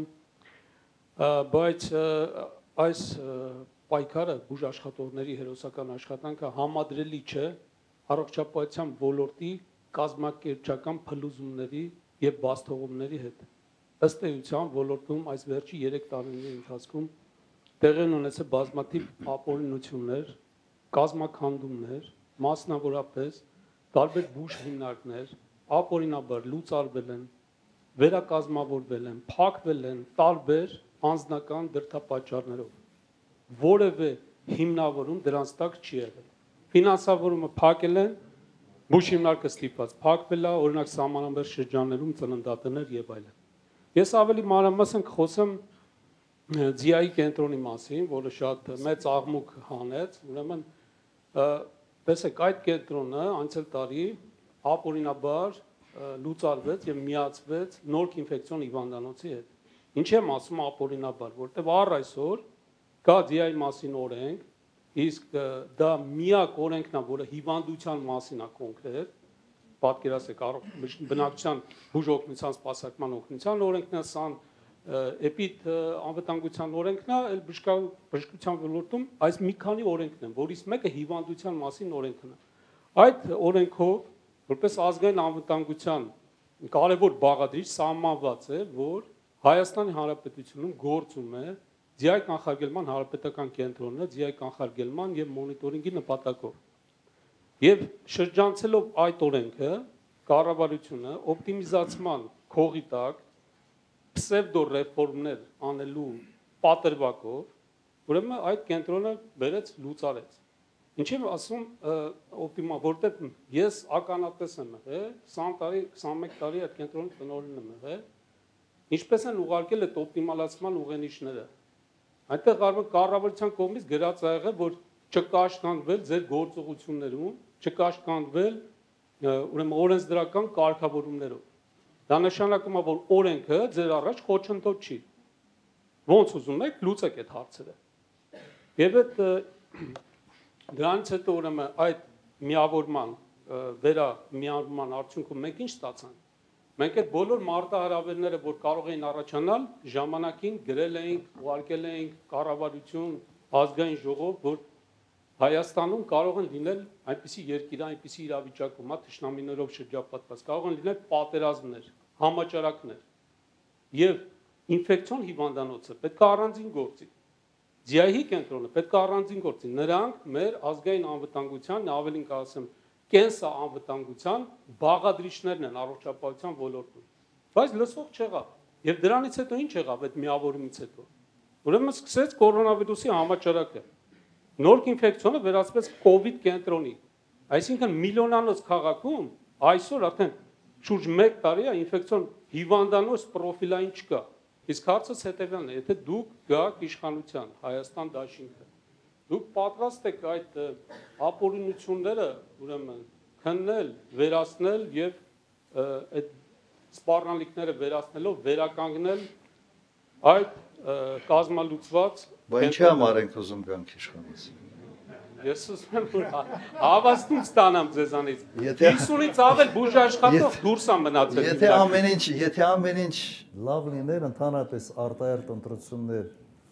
բայց այս պայքարը բուժ աշխատողների հերոսական աշխատանքը համադրելի չէ առողջապահության ոլորտի կազմակերպչական փլուզումների եւ բացթողումների հետ։ Ըստ էության ոլորտում այս վերջի երեք տարիների ընթացքում տեղի են ունեցել բազմաթիվ ապօրինություններ, կազմաքանդումներ, մասնավորապես տարբեր բուժ հիմնարկներ ապօրինաբար լուծարվել են, վերակազմավորվել են, փակվել են տարբեր անձնական դրդապատճառներով։ Որևէ հիմնավորում դրանց տակ չի եղել։ Ֆինանսավորումը փակել են, բուժ հիմնարկը ստիպված փակվել է, օրինակ սահմանամերձ շրջաններում ծննդատներ եւ այլն։ Ես ավելի մանրամասն կխոսեմ ձիայի կենտրոնի մասին, որը շատ մեծ աղմուկ հանեց, ուրեմն տեսեք այդ կենտրոնը անցյալ տարի ապօրինաբար լուծարվեց եւ միացվեց նոր ինֆեկցիոն հիվանդանոցի հետ։ Ինչ եմ ասում ապօրինաբար, որտեղ առ այսօր կա դիայի մասին օրենք, իսկ դա միակ օրենքն է, որը հիվանդության մասին է կոնկրետ, պատկերացրեք բնակչության բուժօգնության սպասարկման օգնության օրենքն է, սան էպիդ անվտանգության օրենքն է, այլ բժշկության ոլորտում այս մի քանի օրենքն են, որից մեկը հիվանդության մասին օրենքն է։ Այդ օրենքով որպես ազգային անվտանգության կարևոր բաղադրիչ սահմանված է, որ Հայաստանի Հանրապետությունում գործում է ձիայի կանխարգելման հանրապետական կենտրոնը ձիայի կանխարգելման եւ մոնիտորինգի նպատակով։ Եվ շրջանցելով այդ օրենքը, կառավարությունը օպտիմիզացման քողի տակ պսևդո ռեֆորմներ անելու պատրվակով, ուրեմն այդ կենտրոնը բերեց լուծարեց։ Ինչի՞ եմ ասում օպտիմա, որտեղ ես ականատես եմ եղել, քսան տարի, քսանմեկ տարի այդ կենտրոնի տնօրեն եմ եղել, ինչպես են ուղարկել այդ օպտիմալացման ուղենիշները։ Այնտեղ կառավարության կողմից գրած ա եղել, որ չկաշկանդվել ձեր գործողություններում, չկաշկանդվել ուրեմն օրենսդրական կարգավորումներով։ Դա նշանակում է, որ օրենքը ձեր առաջ խոչընդոտ չի։ Ոնց ուզում եք, լուծեք այդ հարցերը։ Եվ այդ դրանից հետո ուրեմն այդ միավորման վերա միավորման արդյունքում մենք ինչ ստացանք։ Մենք այդ բոլոր մարտահրավերները, որ կարող էին առաջանալ, ժամանակին գրել էինք, ուղարկել էինք կառավարություն, ազգային ժողով, որ Հայաստանում կարող են լինել այնպիսի երկիր, այնպիսի իրավիճակում, հա թշնամիներով շրջապատված, կարող են լինել պատերազմներ, համաճարակներ։ Եվ ինֆեկցիոն հիվանդանոցը պետք է առանձին գործի։ Ձիայի կենտրոնը պետք է առանձին գործի։ Նրանք մեր ազգային անվտանգության, ավելին կասեմ, կենսա անվտանգության բաղադրիչներն են առողջապահության ոլորտում։ Բայց լսող չեղավ։ Եվ դրանից հետո ինչ եղավ այդ միավորումից հետո։ Ուրեմն սկսեց կորոնավիրուսի համաճարակը։ Նոր ինֆեկցիոնը վերածվեց կովիդ կենտրոնի։ Այսինքն միլիոնանոց քաղաքում այսօր արդեն շուրջ մեկ տարի է ինֆեկցիոն հիվանդանոց պրոֆիլային չկա։ Իսկ հարցը հետևյալն է, եթե դուք գաք իշխանության Հայաստան դաշինքը, դուք պատրաստ եք այդ ապօրինությունները ուրեմն քննել, վերացնել եւ այդ սպառնալիքները վերացնելով վերականգնել այդ կազմալուծված Բայց ինչի՞ համար ենք ուզում գանք իշխանություն։ Ես ուզում եմ որ հավաստում ստանամ ձեզանից։ հիսունից ավել բուժաշխատող դուրս է մնացել։ Եթե ամեն ինչ, եթե ամեն ինչ լավ լիներ, ընդհանրապես արտահերտ ընտրություններ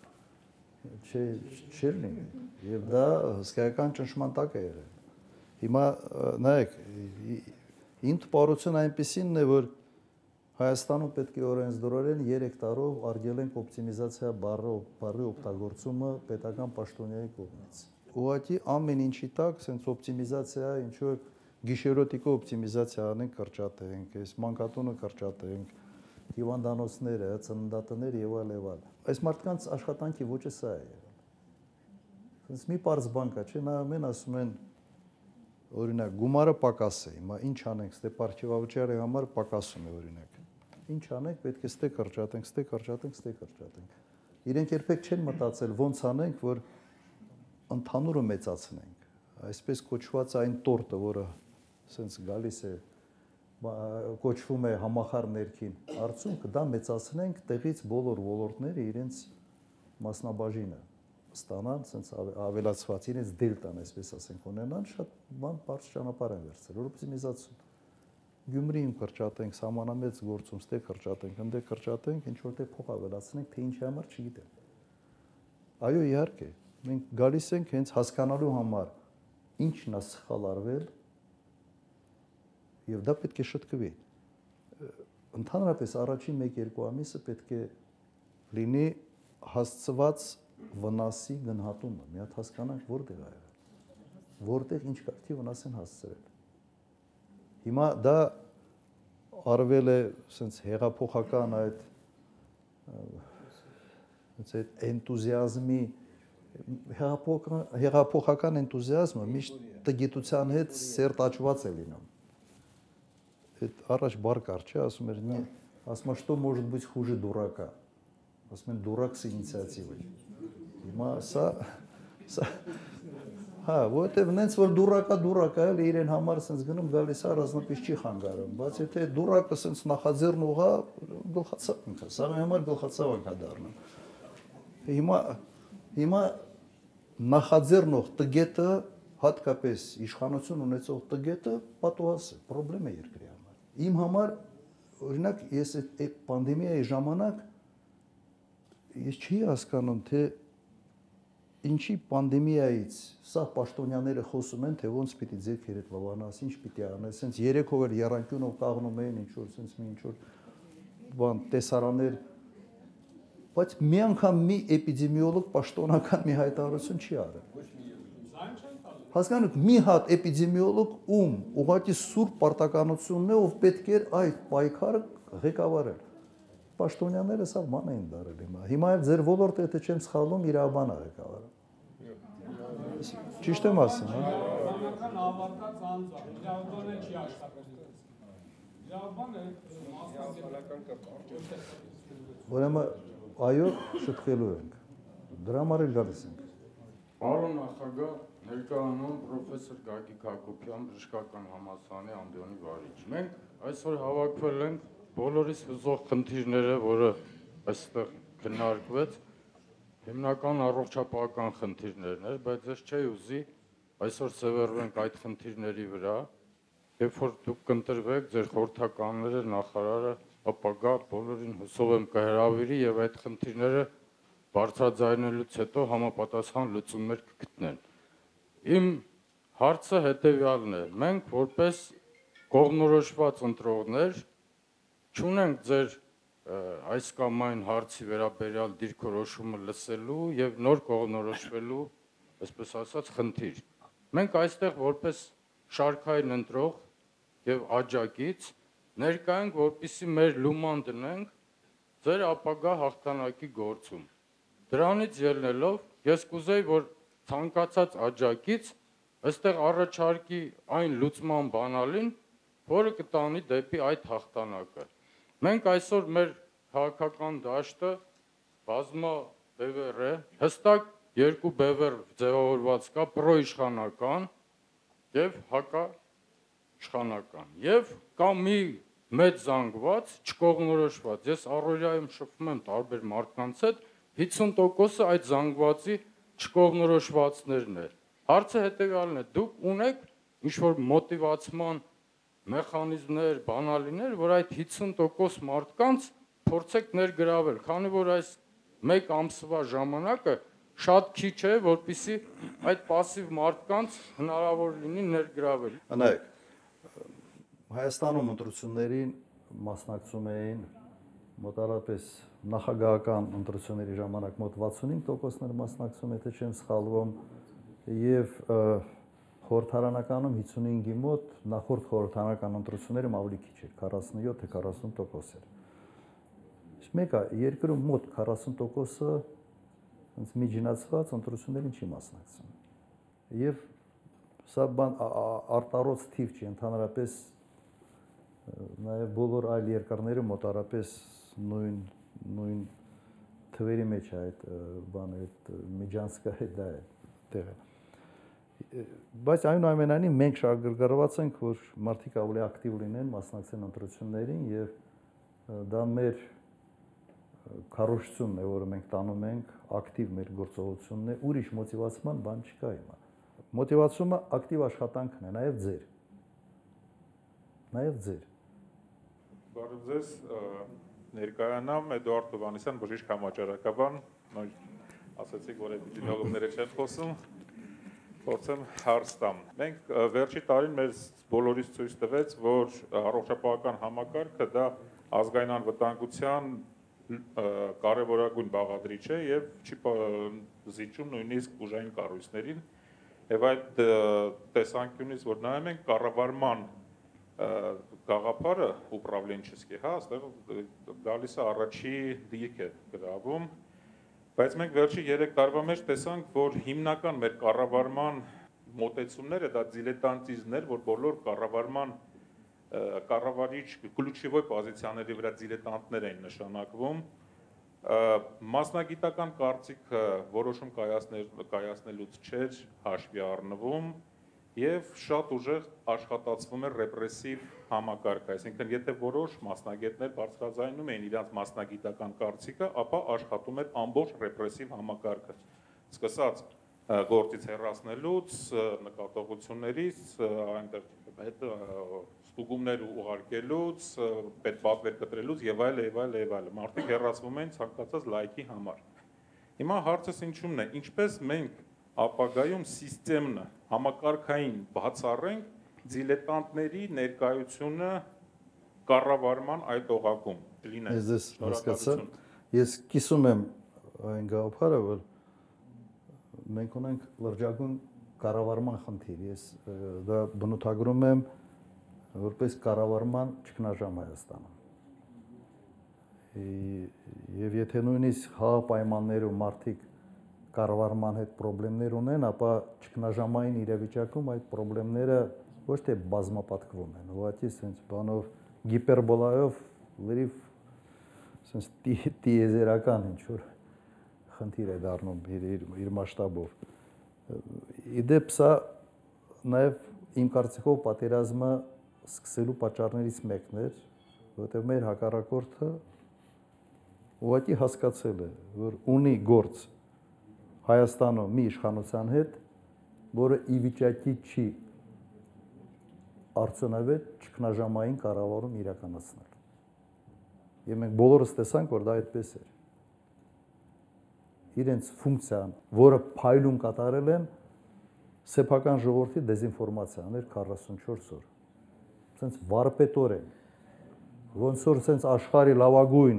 չէր լինի։ Եվ դա հսկայական ճնշման տակ է եղել։ Հիմա նայեք, ինձ պարությունը այնպեսին է, որ Հայաստանում պետք է օրենսդրորեն երեք տարով արգել ենք օպտիմիզացիա բառի օգտագործումը պետական պաշտոնյայի կողմից։ Ուղղակի ամեն ինչի տակ sense օպտիմիզացիա, ինչ որ գիշերոտիկը օպտիմիզացիա անենք, կրճատենք, այս մանկատունը կրճատենք, հիվանդանոցները, ծննդատները եւ այլ եւ այլ։ Այս մարդկանց աշխատանքի ոճը սա է եղել։ Sense մի բարձ բան կա, չէ՞, նա ամեն ասում են օրինակ գումարը պակաս է, հիմա ինչ անենք, ստե պարչիվավճարի համար պակասում է օրինակ։ Ինչ անենք, պետք է ստե կրճատենք, ստե կրճատենք, ստե կրճատենք։ Իրենք երբեք չեն մտածել ոնց անենք, որ ընդհանուրը մեծացնենք։ Այսպես կոչված այն տորտը, որը սենց գալիս է, կոչվում է համախառ ներքին արդյունքը, դա մեծացնենք տեղից բոլոր ոլորտները իրենց մասնաբաժինը ստանան, սենց ավելացված իրենց դելտան, այսպես ասենք, ունենան, շատ բան բարձ ճանապարհ են վերցրել, օպտիմիզացիա։ Գյումրիում կրճատենք, սահմանամեծ գործում ստե կրճատենք, ընդ կրճատենք, ինչ որտեղ փող ավելացնենք, թե ինչի համար չգիտեմ։ Այո, իհարկե, մենք գալիս ենք հենց հասկանալու համար ինչն է սխալ արվել եւ դա պետք է շտկվի։ Ընդհանրապես առաջին մեկ-երկու ամիսը պետք է լինի հասցված վնասի գնահատումը, մի հատ հասկանանք որտեղ է եղել, որտեղ ինչ կարգի վնաս են հասցրել։ Հիմա դա արվել է սենց հեղափոխական այդ այդ էնտուզիազմի հեղափոխական էնտուզիազմը միշտ տգիտության հետ սերտաճված է լինում։ Այդ առաջ բառ կար, չէ, ասում էր, ասում что может быть хуже дурака։ Ասում են դուրակ с инициативой։ Հիմա սա սա Հա, որովհետև նենց որ դուրակա դուրակա էլ իրեն համար sense գնում գալիս է առանձնապես չի խանգարում, բայց եթե դուրակը sense նախաձեռն ուղա գլխացավ ինքը, սա համար գլխացավ ինքա դառնում։ Հիմա հիմա նախաձեռնող տգետը հատկապես իշխանություն ունեցող տգետը պատուհաս է, խնդրեմ է երկրի համար։ Իմ համար օրինակ ես այդ պանդեմիայի ժամանակ ես չի հասկանում թե ինչի պանդեմիայից սա պաշտոնյաները խոսում են թե ոնց պիտի ձեռքերը լավանաս, ինչ պիտի անես, sense երեքով էլ երանկյունով կաղնում էին ինչ որ sense մի ինչ որ բան տեսարաններ, բայց մի անգամ մի էպիդեմիոլոգ պաշտոնական մի հայտարարություն չի արել։ Հասկանու՞մ, մի հատ էպիդեմիոլոգ ում ուղղակի սուրբ պարտականությունն է, ով պետք էր այդ պայքարը ղեկավարել։ Պաշտոնյաները սա ման էին դարել հիմա։ Հիմա էլ ձեր ոլորտը եթե չեմ սխալվում, իրավաբան է ղեկավարը։ Ճիշտ եմ ասում, հա։ Իրավաբանական ավարտած անձ է, իրավաբանը չի աշխատել։ Իրավաբանը մասնագիտական կապ։ Ուրեմն այո, շտկելու ենք։ Դրա համար էլ գալիս ենք։ Պարոն նախագահ, ներկայանում պրոֆեսոր Գագիկ Հակոբյան, բժշկական համալսարանի անդոնի վարիչ։ Մենք այսօր հավաքվել ենք բոլորիս հուզող խնդիրները, որը այստեղ քննարկվեց, հիմնական առողջապահական խնդիրներն էր, բայց ես չէի ուզի այսօր սևեռվենք այդ խնդիրների վրա, երբ որ դուք կընտրվեք, ձեր խորհրդականները, նախարարը, ապագա բոլորին հուսով եմ կհրավիրի եւ այդ խնդիրները բարձրաձայնելուց հետո համապատասխան լուծումներ կգտնեն։ Իմ հարցը հետեւյալն է. մենք որպես կողմնորոշված ընտրողներ չունենք ձեր այս կամ այն հարցի վերաբերյալ դիրքորոշումը լսելու եւ նոր կողմնորոշվելու, այսպես ասած, խնդիր։ Մենք այստեղ որպես շարքային ընտրող եւ աջակից ներկա ենք, որպեսզի մեր լուման դնենք ձեր ապագա հաղթանակի գործում։ Դրանից ելնելով ես կուզեի, որ ցանկացած աջակից այստեղ առաջարկի այն լուծման բանալին, որը կտանի դեպի այդ հաղթանակը։ Մենք այսօր մեր քաղաքական դաշտը բազմա բևեռ է, հստակ երկու բևեռ ձևավորված կա պրոիշխանական եւ հակաիշխանական։ Եվ կա մի մեծ զանգված, չկողմնորոշված։ Ես առօրյայում շփվում եմ տարբեր մարդկանց հետ, հիսուն տոկոսը այդ զանգվածի չկողմնորոշվածներն է։ Հարցը հետեւյալն է. դուք ունեք ինչ-որ մոտիվացման մեխանիզմներ, բանալիներ, որ այդ հիսուն տոկոս մարդկանց փորձեք ներգրավել, քանի որ այս մեկ ամսվա ժամանակը շատ քիչ է, որպեսզի այդ пассив մարդկանց հնարավոր լինի ներգրավել։ Նայեք, Հայաստանում ընտրություններին մասնակցում էին մոտարապես նախագահական ընտրությունների ժամանակ մոտ վաթսունհինգ տոկոսներ մասնակցում, եթե չեմ սխալվում, եւ խորհրդարանականում հիսունհինգի մոտ նախորդ խորհրդարանական ընտրություններում ավելի քիչ էր, քառասունյոթ թե քառասուն տոկոս էր։ Մեկը երկրում մոտ քառասուն տոկոսը հենց միջինացված ընտրություններին չի մասնակցում։ Եվ սա բան արտարոց թիվ չի, ընդհանրապես նաև բոլոր այլ երկրներում մոտարապես նույն նույն թվերի մեջ է այդ բանը, այդ միջանցքը դա է տեղը։ Բայց այնուամենայնիվ մենք շարժագրված ենք, որ մարդիկ ավելի ակտիվ լինեն, մասնակցեն ընտրություններին եւ դա մեր քարոզությունն է, որը մենք տանում ենք, ակտիվ մեր գործողությունն է, ուրիշ մոտիվացման բան չկա հիմա։ Մոտիվացումը ակտիվ աշխատանքն է, նաև ձեր։ Նաև ձեր։ Բարև ձեզ, ներկայանամ Էդուարդ Հովհաննիսյան, բժիշկ համաճարակաբան, ասացիք, որ էպիդեմիոլոգները չեն խոսում, փորձեմ հարց տամ։ Մենք վերջի տարին մեզ բոլորիս ցույց տվեց, որ առողջապահական համակարգը դա ազգային անվտանգության կարևորագույն բաղադրիչ է եւ չի զիջում նույնիսկ ուժային կառույցներին եւ այդ տեսանկյունից որ նայում ենք կառավարման գաղափարը ուպրավլենչեսկի, հա, այստեղ գալիս է առաջի դիրք է գրավում, բայց մենք վերջի երեք տարվա մեջ տեսանք, որ հիմնական մեր կառավարման մոտեցումները դա դիլետանտիզմներ, որ բոլոր կառավարման կառավարիչ ключевой պոզիցիաների վրա դիլետանտներ էին նշանակվում, Մասնագիտական կարծիքը որոշում կայացնելուց չէր հաշվի առնվում եւ շատ ուժեղ աշխատացվում էր ռեպրեսիվ համակարգը, այսինքն եթե որոշ մասնագետներ բարձրաձայնում էին իրենց մասնագիտական կարծիքը, ապա աշխատում էր ամբողջ ռեպրեսիվ համակարգը, սկսած գործից հեռացնելուց, նկատողություններից, այնտեղ հետ ստուգումներ ուղարկելուց, պետպատվեր կտրելուց եւ այլ եւ այլ եւ այլ։ Մարդիկ հեռացվում են ցանկացած լայքի համար։ Հիմա հարցս ինչու՞մն է, ինչպես մենք ապագայում սիստեմը համակարգային բացառենք դիլետանտների ներկայությունը կառավարման այդ օղակում լինել։ Ես հասկացա։ Ես կիսում եմ այն գաղափարը, որ մենք ունենք լրջագույն կառավարման խնդիր։ Ես դա բնութագրում եմ որպես կառավարման ճգնաժամ Հայաստանում։ Եվ եթե նույնիսկ հաղապայմաններում մարդիկ կառավարման հետ խնդիրներ ունեն, ապա ճգնաժամային իրավիճակում այդ խնդիրները ոչ թե բազմապատկվում են, ուղղակի sense բանով գիպերբոլայով լրիվ sense տիեզերական ինչ որ խնդիր է դառնում իր իր մասշտաբով։ Իդեպ սա նաև իմ կարծիքով պատերազմը սկսելու պատճառներից մեկն էր, որովհետև մեր հակառակորդը ուղղակի հասկացել է, որ ունի գործ Հայաստանում մի իշխանության հետ, որը ի վիճակի չի արդյունավետ ճգնաժամային կառավարում իրականացնել։ Եվ մենք բոլորս տեսանք, որ դա այդպես էր։ Իրենց ֆունկցիան, որը փայլուն կատարել են, սեփական ժողովրդի դեզինֆորմացիաներ քառասունչորս օր։ Սենց վարպետորեն, ոնց որ սենց աշխարհի լավագույն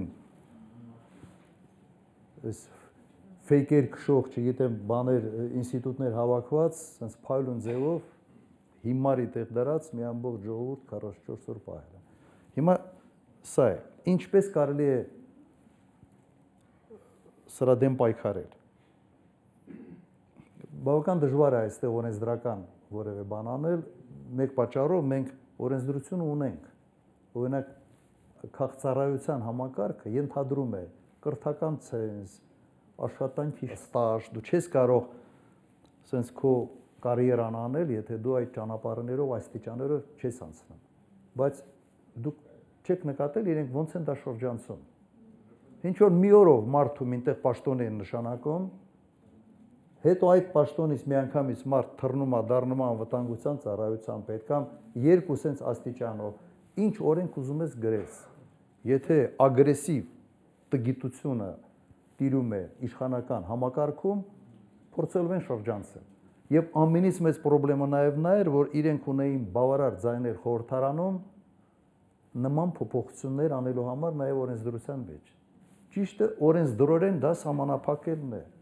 այս ֆեյքեր քշող, չգիտեմ, բաներ, ինստիտուտներ հավաքված, սենց փայլուն ձևով հիմարի տեղ դրած մի ամբողջ ժողովուրդ քառասունչորս օր պահել են։ Հիմա սա է, ինչպես կարելի է սրա դեմ պայքարել։ Բավական դժվար է այստեղ օրենսդրական որևէ բան անել, մեկ պատճառով մենք օրենսդրություն ունենք։ Օրինակ քաղցարայության համակարգը ենթադրում է կրթական ցենզ, աշխատանքի ստաժ, դու չես կարող սենց քո կարիերան անել, եթե դու այդ ճանապարհներով, աստիճաններով չես անցնում։ Բայց դուք չեք նկատել իրենք ոնց են դա շրջանցում։ Ինչ որ մի օրով մարդում ինտեղ պաշտոն են նշանակում, հետո այդ պաշտոնից միանգամից մարդ թռնում է, դառնում է անվտանգության ծառայության պետ կամ երկու սենց աստիճանով, ինչ օրենք ուզում ես գրես։ Եթե ագրեսիվ տգիտությունը տիրում է իշխանական համակարգում, փորձելու են շրջանցել։ Եվ ամենից մեծ խնդիրը նաև նա էր, որ իրենք ունեին բավարար ձայներ խորհրդարանում նման փոփոխություններ անելու համար նաև օրենսդրության մեջ։ Ճիշտը օրենսդրորեն դա սահմանափակելն է,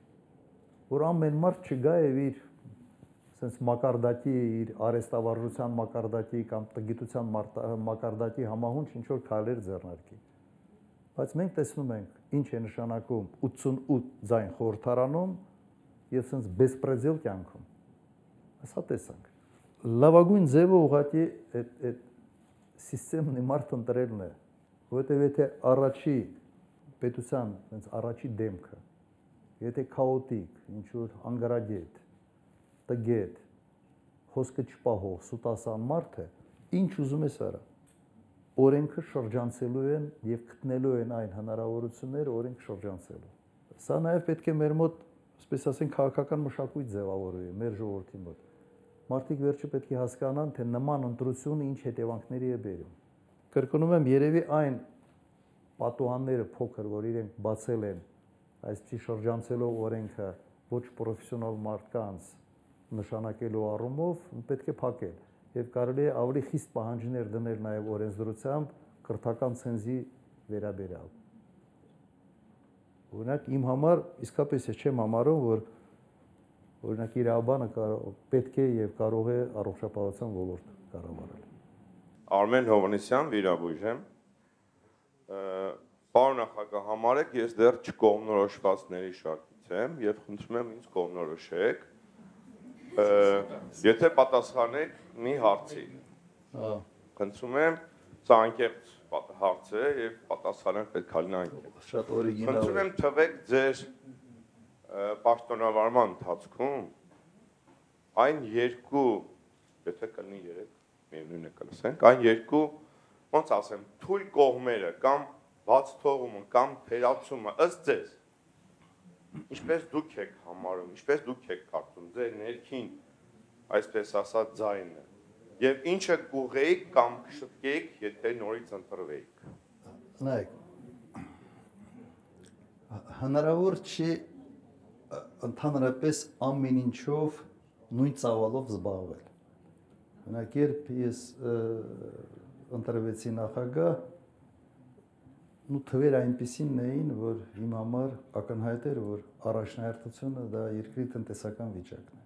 որ ամեն մարդ չգա եւ իր sense մակարդակի, իր արեստավարժության մակարդակի կամ տգիտության մակարդակի համահունչ ինչ որ քայլեր ձեռնարկի։ Բայց մենք տեսնում ենք ինչ է նշանակում ութսունութ ձայն խորհրդարանում եւ sense բեսպրեդել կյանքում։ Ասա տեսանք։ Լավագույն ձևը ուղղակի այդ այդ սիստեմն մարդ ընտրելն է, որովհետեւ եթե առաջի պետության sense առաջի դեմքը, եթե քաոտիկ, ինչ որ անգարագետ, տգետ, խոսքը չպահող, սուտասան մարդ է, ինչ ուզում ես արա։ Օրենքը շրջանցելու են եւ գտնելու են այն հնարավորությունները օրենք շրջանցելու։ Սա նաեւ պետք է մեր մոտ, ասես ասենք, քաղաքական մշակույթ ձևավորվի մեր ժողովրդի մոտ։ Մարդիկ վերջը պետք է հասկանան, թե նման ընտրությունը ինչ հետևանքների է բերում։ Կրկնում եմ, երևի այն պատուհանները փոքր, որ իրենք բացել են, այսպիսի շրջանցելով օրենքը ոչ պրոֆեսիոնալ մարդկանց նշանակելու առումով, պետք է փակել։ Եվ կարելի է ավելի խիստ պահանջներ դնել նաև օրենսդրությամբ կրթական ցենզի վերաբերյալ։ Օրինակ իմ համար իսկապես ես չեմ համարում, որ օրինակ իրավաբանը պետք է եւ կարող է առողջապահության ոլորտ կառավարել։ Արմեն Հովանեսյան, վիրաբույժ եմ։ Պարոն նախագահ, համարեք, ես դեռ չկողմնորոշվածների շարքից եմ եւ խնդրում եմ ինձ կողմնորոշեք։ Եթե պատասխանեք մի հարցի։ Խնդրում եմ, սա անկեղծ հարց է եւ պատասխանը պետք է լինի այնտեղ։ Շատ օրիգինալ։ Խնդրում եմ թվեք ձեր պաշտոնավարման ընթացքում այն երկու, եթե կլինի երեք, միևնույնն է կլսենք, այն երկու, ոնց ասեմ, թույլ կողմերը կամ բաց թողումը կամ թերացումը ըստ ձեզ ինչպես դուք եք համարում, ինչպես դուք եք կարծում, ձեր ներքին, այսպես ասած, ձայնը եւ ինչը կուղեիք կամ կշտկեիք, եթե նորից ընտրվեիք։ Նայեք, հնարավոր չի ընդհանրապես ամեն ինչով նույն ծավալով զբաղվել։ Օրինակ, երբ ես ընտրվեցի նախագահ, ու թվերը այնպիսին էին, որ իմ համար ակնհայտ էր, որ առաջնահերթությունը դա երկրի տնտեսական վիճակն է։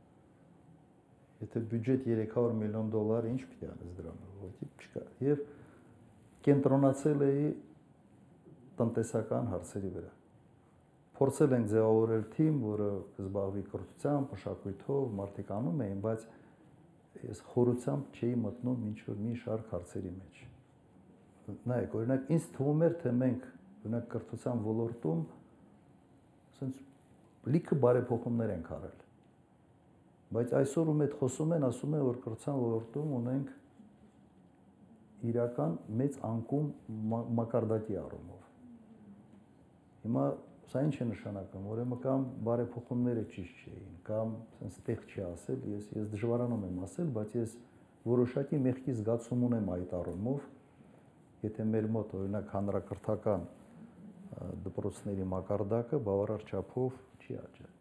Եթե բյուջետ երեք հարյուր միլիոն դոլար, ինչ պիտի անես դրանով, որտիվ չկա։ Եվ կենտրոնացել էի տնտեսական հարցերի վրա։ Փորձել ենք ձևավորել թիմ, որը կզբաղվի կրթությամբ, մշակույթով, մարդիկ անում էին, բայց ես խորությամբ չէի մտնում ինչ-որ մի շարք հարցերի մեջ։ Նայեք, օրինակ, ինձ թվում էր, թե մենք, օրինակ, կրթության ոլորտում ասենց լիքը բարեփոխումներ ենք արել։ Բայց այսօր ում հետ խոսում են, ասում են, որ կրթության ոլորտում ունենք իրական մեծ անկում մակարդակի առումով։ Հիմա սա ինչ է նշանակում, ուրեմն կամ բարեփոխումները ճիշտ չէին, կամ ասենց տեղ չի ասել, ես ես դժվարանում եմ ասել, բայց ես որոշակի մեղքի զգացում ունեմ այդ առումով, եթե մեր մոտ օրինակ հանրակրթական դպրոցների մակարդակը բավարար չափով չի աճել։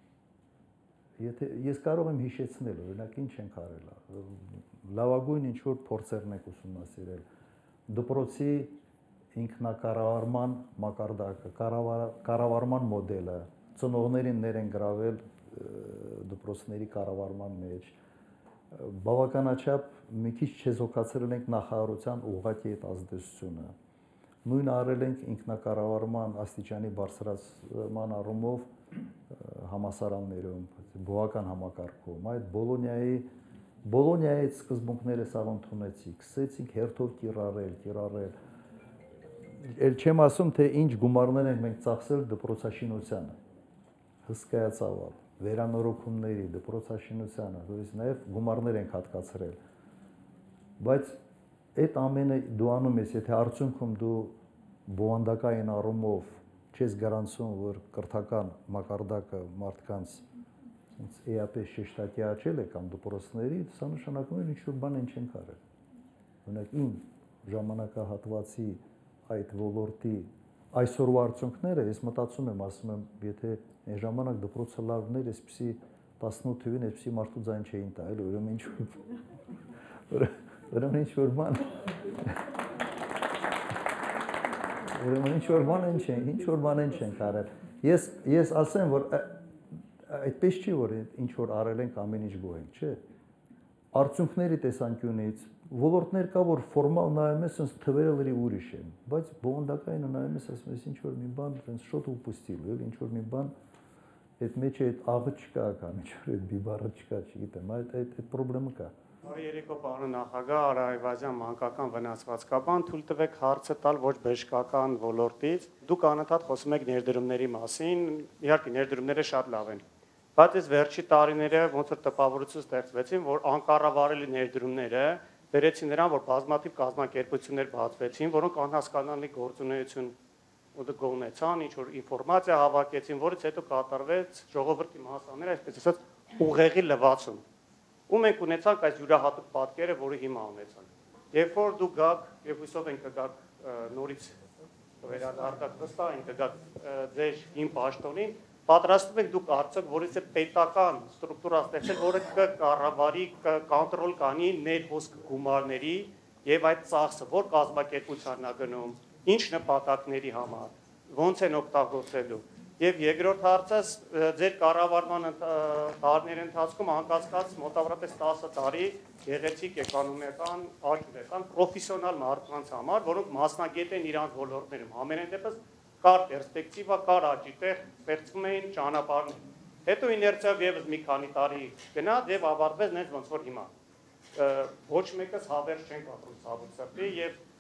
Եթե ես կարող եմ հիշեցնել, օրինակ ինչ ենք արել, լավագույն ինչ որ փորձերն եք ուսումնասիրել, դպրոցի ինքնակառավարման մակարդակը, կառավարման մոդելը, ծնողներին ներ են գրավել դպրոցների կառավարման մեջ, բավականաչափ մի քիչ չեզոքացրել ենք նախարարության ուղղակի այդ ազդեցությունը։ Նույն արել ենք ինքնակառավարման աստիճանի բարձրացման առումով համասարաններում, բուհական համակարգում, այդ Բոլոնիայի Բոլոնիայի սկզբունքները սաղ ընդունեցինք, սկսեցինք հերթով կիրառել, կիրառել։ Էլ չեմ ասում, թե ինչ գումարներ ենք մենք ծախսել դպրոցաշինությանը, հսկայածավալ, վերանորոգումների, դպրոցաշինությանը, որից նաև գումարներ ենք հատկացրել։ Բայց այդ ամենը դու անում ես, եթե արդյունքում դու բովանդակային առումով չես գարանցում, որ կրթական մակարդակը մարդկանց էապես շեշտակի աճել է կամ դպրոցների, սա նշանակում է ինչ-որ բան են չենք արել։ Օրինակ իմ ժամանակահատվածի այդ ոլորտի այսօրվա արդյունքները, ես մտածում եմ, ասում եմ, եթե այն ժամանակ դպրոցը լավն էր, այսպիսի տասնութ թվին այսպիսի մարդու ձայն չէին տա, էլ ուրեմն ինչ-որ ուրեմն ինչ-որ բան ուրեմն ինչ-որ բան են չեն, ինչ-որ բան են չենք արել։ Ես ես ասեմ, որ այդպես չի, որ ինչ-որ արել ենք ամեն ինչ գոհենք, չէ։ Արդյունքների տեսանկյունից ոլորտներ կա, որ ֆորմալ նայում ես, sense թվերը լրի ուրիշ են, բայց բովանդակայինը նայում ես, ասում ես ինչ-որ մի բան, sense շոտ упустил, էլ ինչ-որ մի բան այդ մեջ այդ աղը չկա կամ ինչ-որ այդ բիբարը չկա, չգիտեմ, այդ այդ այդ խնդրեմը կա։ Բարի երեկո, պարոն նախագահ, Արա Այվազյան, մանկական վնասվածքաբան, թույլ տվեք հարցը տալ ոչ բժշկական ոլորտից։ Դուք անընդհատ խոսում եք ներդրումների մասին, իհարկե ներդրումները շատ լավ են։ Բայց այս վերջի տարիները ոնց որ տպավորություն ստեղծվեցին, որ անկառավարելի ներդրումները բերեցին նրան, որ բազմաթիվ կազմակերպություններ բացվեցին, որոնք անհասկանալի գործունեություն ունեցան, ինչ որ ինֆորմացիա հավաքեցին, որից հետո կատարվեց ժողովրդի մասաներ, այսպես ասած, ուղեղի լվացում։ Ու մենք ունեցանք այս յուրահատուկ պատկերը, որը հիմա ունեցանք։ Երբ որ դուք գաք, եւ հույսով ենք կգաք նորից վերադարձակ վստահ ենք կգաք ձեր իմ պաշտոնին, պատրաստվում եք դուք արդյոք, որից է պետական ստրուկտուրա ստեղծել, որը կկառավարի, կկոնտրոլ կանի ներհոսք գումարների եւ այդ ծախսը, որ կազմակերպությանն է գնում, ինչ նպատակների համար, ոնց են օգտագործելու։ Եվ երկրորդ հարցս ձեր կառավարման տարիների ընթացքում անկասկած մոտավորապես տասը տարի գեղեցիկ էկոնոմիկական աճ ունեցան պրոֆեսիոնալ մարդկանց համար, որոնք մասնագետ են իրանց ոլորտներում։ Ամենայն դեպս կար պերսպեկտիվա, կար աճի տեղ, ստեղծվում էին ճանապարհներ։ Հետո իներցիայով եւս մի քանի տարի գնաց եւ ավարտվեց նենց ոնց որ հիմա։ Ոչ մեկս հավերժ չենք ապրում ցավոք սրտի եւ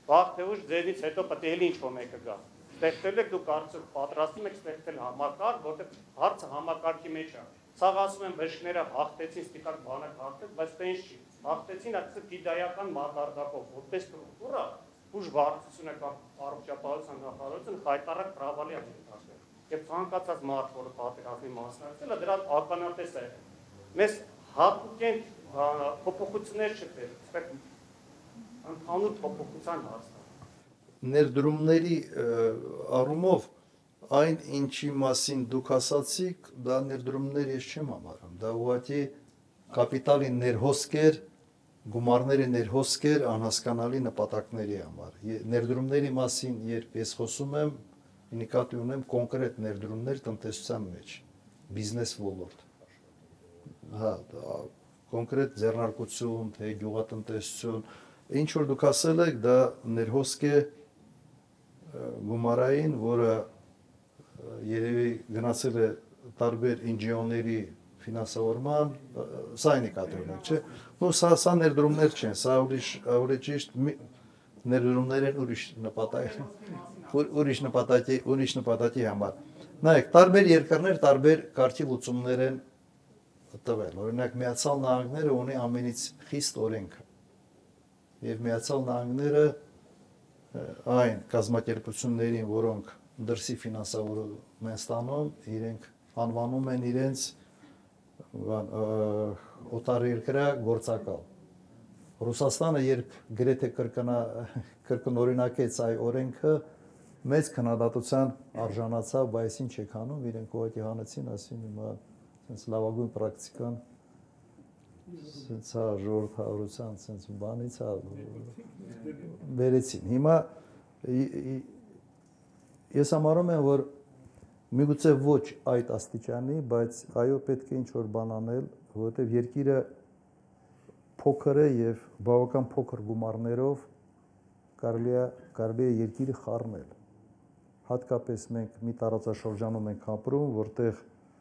վաղ թե ուշ ձերից հետո պետք է էլի ինչ-որ մեկը գա։ Ստեղծել եք դուք արդյոք պատրաստվում եք ստեղծել համակարգ, որտեղ հարցը համակարգի մեջ է։ Սաղ ասում են բժիշկները հաղթեցին, ստիպակ բանակ հաղթեց, բայց դա ինչ չի։ Հաղթեցին այսպես դիդայական մակարդակով, որպես ստруկտուրա, ուժ վարչությունը կամ առողջապահության նախարարությունը խայտարակ պրավալի է դարձել։ Եվ ցանկացած մարդ, որը պատերազմի մասնակցել է, դրա ականատես է։ Մեզ հատուկ են փոփոխություններ չկրել, ընդհանուր փոփոխության հարցը։ Ներդրումների առումով այն ինչի մասին դուք ասացիք, դա ներդրումներ ես չեմ համարում, դա ուղղակի կապիտալի ներհոսքեր, գումարների ներհոսքեր անհասկանալի նպատակների համար։ Ներդրումների մասին երբ ես խոսում եմ, նկատի ունեմ կոնկրետ ներդրումներ տնտեսության մեջ, բիզնես ոլորտ։ Հա, կոնկրետ ձեռնարկություն, թե գյուղատնտեսություն, ինչ որ դուք ասել եք, դա ներհոսք է գումարային, որը երևի գնացել է տարբեր ինժեներների ֆինանսավորման, սա է նկատի ունենք, չէ՞։ Ու սա սա ներդրումներ չեն, սա ուրիշ ավելի ճիշտ ներդրումներ են ուրիշ նպատակ, ուրիշ նպատակի, ուրիշ նպատակի համար։ Նայեք, տարբեր երկրներ տարբեր կարգի լուծումներ են տվել։ Օրինակ Միացյալ Նահանգները ունի ամենից խիստ օրենքը։ Եվ Միացյալ Նահանգները այն կազմակերպություններին, որոնք դրսի ֆինանսավորում են ստանում, իրենք անվանում են իրենց օտարերկրյա գործակալ։ Ռուսաստանը երբ գրեթե կրկնօրինակեց այ օրենքը, մեծ քննադատության արժանացավ, բայց ինչ եք անում, իրենք ուղղակի հանեցին, ասին հիմա sense լավագույն պրակտիկան sense հա ժողովրդավարության sense բանից հա վերեցին։ Հիմա ես համարում եմ, որ միգուցե ոչ այդ աստիճանի, բայց այո պետք է ինչ-որ բան անել, որովհետև երկիրը փոքր է եւ բավական փոքր գումարներով կարելի է կարելի է երկիրը խառնել։ Հատկապես մենք մի տարածաշրջանում ենք ապրում, որտեղ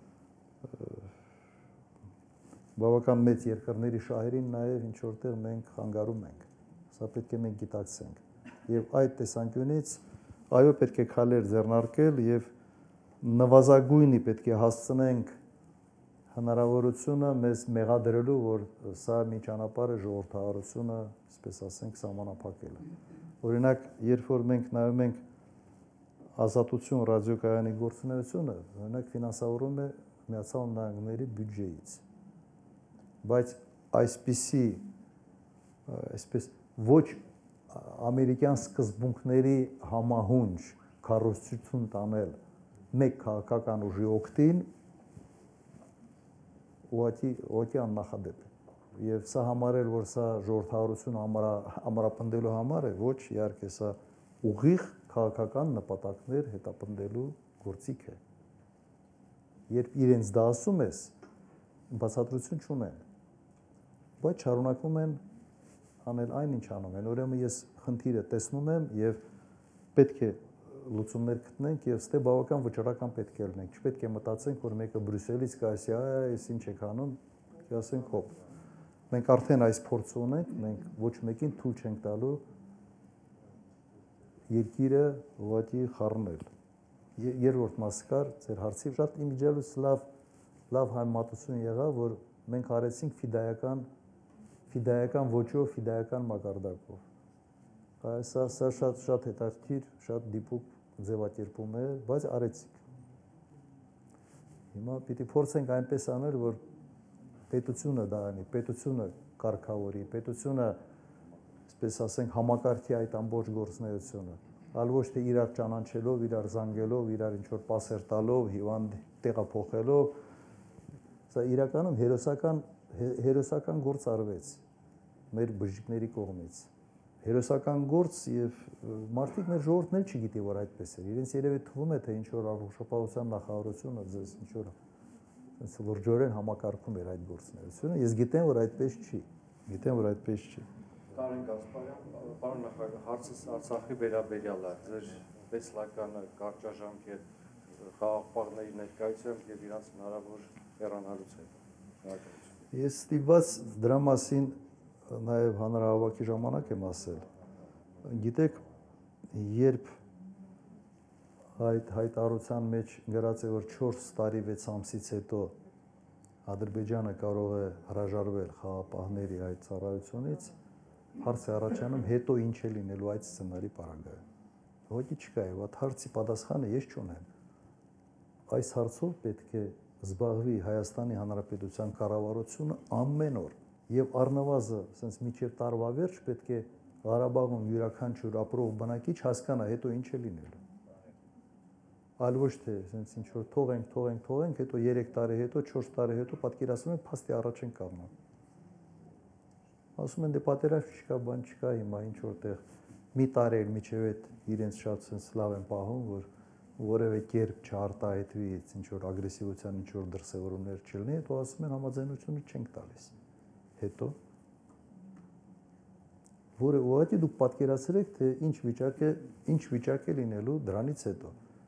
բավական մեծ երկրների շահերին նաև ինչ որտեղ մենք խանգարում ենք։ Սա պետք է մենք գիտակցենք։ Եվ այդ տեսանկյունից այո պետք է քայլեր ձեռնարկել եւ նվազագույնի պետք է հասցնենք հնարավորությունը մեզ մեղադրելու, որ սա մի ճանապարհ է ժողովրդավարությունը, այսպես ասենք, սահմանափակել։ Օրինակ, երբ որ մենք նայում ենք Ազատություն ռադիոկայանի գործունեությունը, օրինակ ֆինանսավորում է Միացյալ Նահանգների բյուջեից։ Բայց այսպիսի այսպես ոչ ամերիկյան սկզբունքների համահունչ քարոզություն տանել մեկ քաղաքական ուժի օգտին ուղղակի ուղղակի աննախադեպ է։ Եվ սա համարել, որ սա ժողովրդավարությունը ամրապնդելու համար է, ոչ իհարկե սա ուղիղ քաղաքական նպատակներ հետապնդելու գործիք է։ Երբ իրենց դա ասում ես, բացատրություն չունեն, բայց շարունակում են անել այն, ինչ անում են։ Ուրեմն ես խնդիրը տեսնում եմ եւ պետք է լուծումներ գտնենք եւ ստե բավական վճռական պետք է լինենք։ Չպետք է մտածենք, որ մեկը Բրյուսելից կասի, այս ինչ եք անում, ասենք հոп։ Մենք արդեն այս փորձը ունենք, մենք ոչ մեկին թույլ չենք տալու երկիրը ուղղակի խառնել։ Երրորդ մասը կար ձեր հարցի շատ իմիջիալուց լավ լավ համեմատություն եղավ, որ մենք արեցինք ֆիդայական ֆիդայական ոճով, ֆիդայական մակարդակով։ Սա սա շատ շատ հետաքրքիր, շատ դիպուկ ձևակերպում է, բայց արեցինք։ Հիմա պիտի փորձենք այնպես անել, որ պետությունը դա անի, պետությունը կարգավորի, պետությունը, այսպես ասենք, համակարգի այդ ամբողջ գործունեությունը, այլ ոչ թե իրար ճանաչելով, իրար զանգելով, իրար ինչ-որ պասեր տալով, հիվանդ տեղափոխելով, սա իրականում հերոսական հերոսական գործ արվեց մեր բժիշկների կողմից։ Հերոսական գործ եւ մարդիկ մեր ժողովուրդն էլ չգիտի, որ այդպես է։ Իրենց երևի թվում է, թե ինչ որ առողջապահության նախարարությունը ձեզ ինչ որ այնպես լրջորեն համակարգում էր այդ գործունեությունը։ Ես գիտեմ, որ այդպես չի։ Գիտեմ, որ այդպես չի։ Կարեն Գասպարյան, պարոն նախագահ, հարցս Արցախի վերաբերյալ է։ Ձեր վեց լականը կարճաժամկետ խաղաղապահների ներկայությամբ եւ իրանց հնարավոր հեռանալուց հետո։ Ես ստիպված դրա մասին նաև հանրահավաքի ժամանակ եմ ասել, Գիտեք, երբ այդ հայտարարության մեջ գրած է, որ չորս տարի վեց ամսից հետո Ադրբեջանը կարող է հրաժարվել խաղապահների այդ ծառայությունից, հարց է առաջանում, հետո ինչ է լինելու այդ սցենարի պարագայում։ Ոչինչ չկա, եւ այդ հարցի պատասխանը ես չունեմ։ Այս հարցով պետք է զբաղվի Հայաստանի Հանրապետության կառավարությունը ամեն օր եւ առնվազն ասենց միջև տարվա վերջ պետք է Ղարաբաղում յուրաքանչյուր ապրող բնակիչ հասկանա հետո ինչ է լինելու։ Այլ ոչ թե ասենց ինչ որ թողենք, թողենք, թողենք, հետո երեք տարի հետո, չորս տարի հետո պատկերացնում են փաստի առաջ են կանգնում։ Ասում են դե պատերազմ չկա, բան չկա, հիմա ինչ որտեղ մի տարի էլ միջև այդ իրենց շատ sense լավ են պահում, որ որևէ կերպ չարտահայտվի ինչ որ ագրեսիվության ինչ որ դրսևորումներ չլինի, հետո ասում են համաձայնությունը չենք տալիս։ Հետո որը ուղղակի դուք պատկերացրեք, թե ինչ վիճակ է, ինչ վիճակ է լինելու դրանից հետո։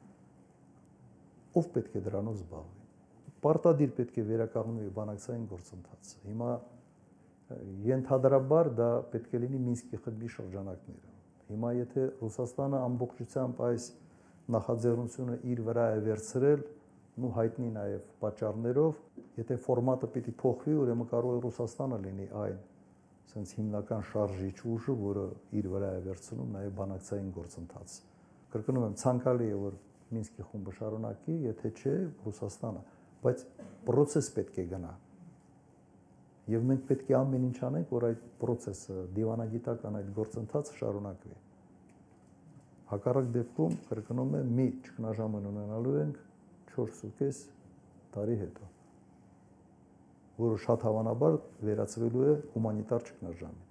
Ով պետք է դրանով զբաղվի։ Պարտադիր պետք է վերականգնվի բանակցային գործընթացը։ Հիմա ենթադրաբար դա պետք է լինի Մինսկի խմբի շրջանակները։ Հիմա եթե Ռուսաստանը ամբողջությամբ այս նախաձեռնությունը իր վրա է վերցրել, ու հայտնի նաև պատճառներով, եթե ֆորմատը պիտի փոխվի, ուրեմն կարող է Ռուսաստանը լինի այն, ասենց հիմնական շարժիչ ուժը, որը իր վրա է վերցնում նաև բանակցային գործընթաց։ Կրկնում եմ, ցանկալի է, որ Մինսկի խումբը շարունակի, եթե չէ Ռուսաստանը, բայց process պետք է գնա։ Եվ մենք պետք է ամեն ինչ անենք, որ այդ process-ը, դիվանագիտական այդ գործընթացը շարունակվի։ Հակառակ դեպքում, կրկնում եմ, մի ճգնաժամն ունենալու ենք չորս ու կես տարի հետո, որը շատ հավանաբար վերածվելու է հումանիտար ճգնաժամի։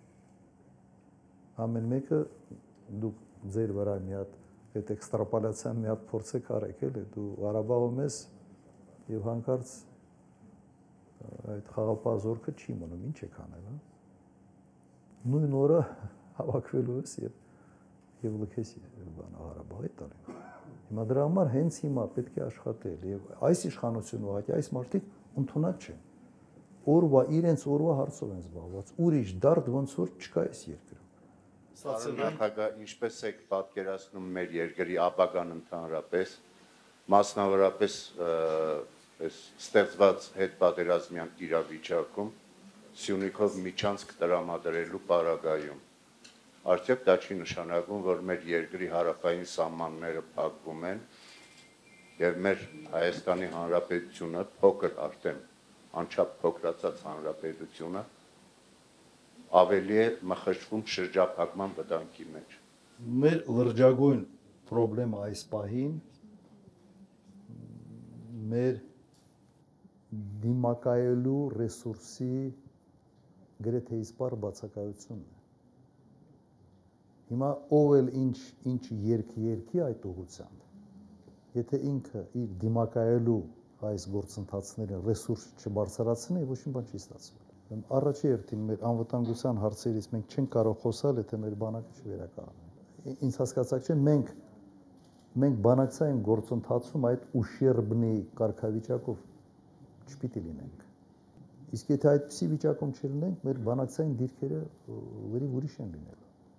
Ամեն մեկը դուք ձեր վրա մի հատ այդ էքստրապոլյացիան մի հատ փորձեք արեք, էլի, դու Ղարաբաղում ես եւ հանկարծ այդ խաղապահ զորքը չի մնում, ինչ եք անել, հա։ Նույն օրը հավաքվելու ես եւ եւ լքես բան Ղարաբաղի տալու։ Հիմա դրա համար հենց հիմա պետք է աշխատել եւ այս իշխանությունը ուղղակի այս մարդիկ ընդունակ չեն։ Օրվա իրենց օրվա հարցով են զբաղված։ Ուրիշ դարդ ոնց որ չկա այս երկրում։ Նախագահ, ինչպես եք պատկերացնում մեր երկրի ապագան ընդհանրապես, մասնավորապես այս ստեղծված հետպատերազմյան իրավիճակում Սյունիքով միջանցք տրամադրելու պարագայում։ Արդյոք դա չի նշանակում, որ մեր երկրի հարավային սահմանները փակվում են եւ մեր Հայաստանի Հանրապետությունը փոքր արդեն անչափ փոքրացած հանրապետությունը ավելի է մխրճվում շրջափակման վտանգի մեջ։ Մեր լրջագույն խնդրեմը այս պահին մեր դիմակայելու ռեսուրսի գրեթե իսպառ բացակայությունն է։ Հիմա ով էլ ինչ ինչ երկի երկի այդ ուղղությամբ, եթե ինքը իր դիմակայելու այս գործընթացները ռեսուրս չբարձրացնի, ոչինչ բան չի ստացվի։ Առաջի հերթին մեր անվտանգության հարցերից մենք չենք կարող խոսալ, եթե մեր բանակը չվերականգնվի։ Ինձ հասկացած չէ, մենք մենք բանակցային գործընթացում այդ ущерբնի կարգավիճակով չպիտի լինենք։ Իսկ եթե այդպիսի վիճակում չլինենք, մեր բանակցային դիրքերը լրիվ ուրիշ են լինելու։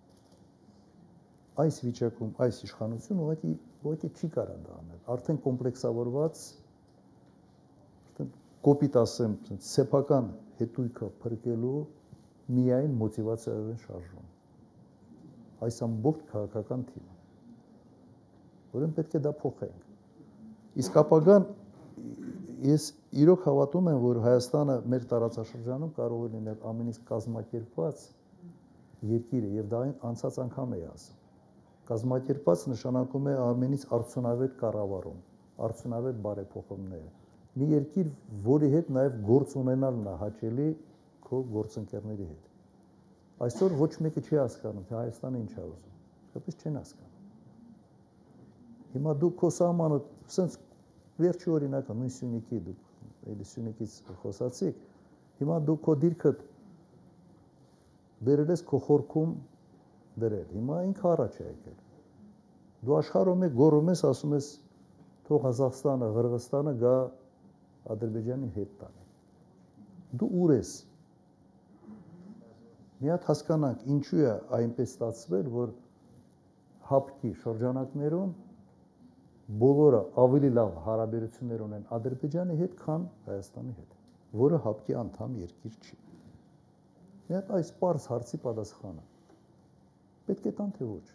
Այս վիճակում այս իշխանությունը ուղղակի ուղղակի չի կարող դա անել։ Արդեն կոմպլեքսավորված, արդեն կոպիտ ասեմ, սեփական հետույքը փրկելու միայն մոտիվացիայով են շարժվում։ Այս ամբողջ քաղաքական թիմը։ Ուրեմն պետք է դա փոխենք։ Իսկ ապագան ես իրոք հավատում եմ, որ Հայաստանը մեր տարածաշրջանում կարող է լինել ամենից կազմակերպված երկիրը, եւ դա անցած անգամ էի ասում։ Կազմակերպված նշանակում է ամենից արդյունավետ կառավարում, արդյունավետ բարեփոխումներ։ Մի երկիր, որի հետ նաև գործ ունենալն է հաճելի քո գործընկերների հետ։ Այսօր ոչ մեկը չի հասկանում, թե Հայաստանը ինչ է ուզում։ Այդպես չեն հասկանում։ Հիմա դու քո սահմանը, ասենց վերջի օրինակը նույն Սյունիքի դուք էլի Սյունիքից խոսացիք, հիմա դու քո դիրքը բերել ես քո խորքում դրել։ Հիմա ինքը առաջ է եկել։ Դու աշխարհում ես, գոռում ես, ասում ես, թող Ղազախստանը, Ղրղստանը գա Ադրբեջանի հետ տանի։ Դու ուր ես։ Մի հատ հասկանանք, ինչու է այնպես ստացվել, որ հապկի շրջանակներում բոլորը ավելի լավ հարաբերություններ ունեն Ադրբեջանի հետ, քան Հայաստանի հետ, որը հապկի անդամ երկիր չի։ Մի հատ այս պարզ հարցի պատասխանը պետք է տան թե ոչ։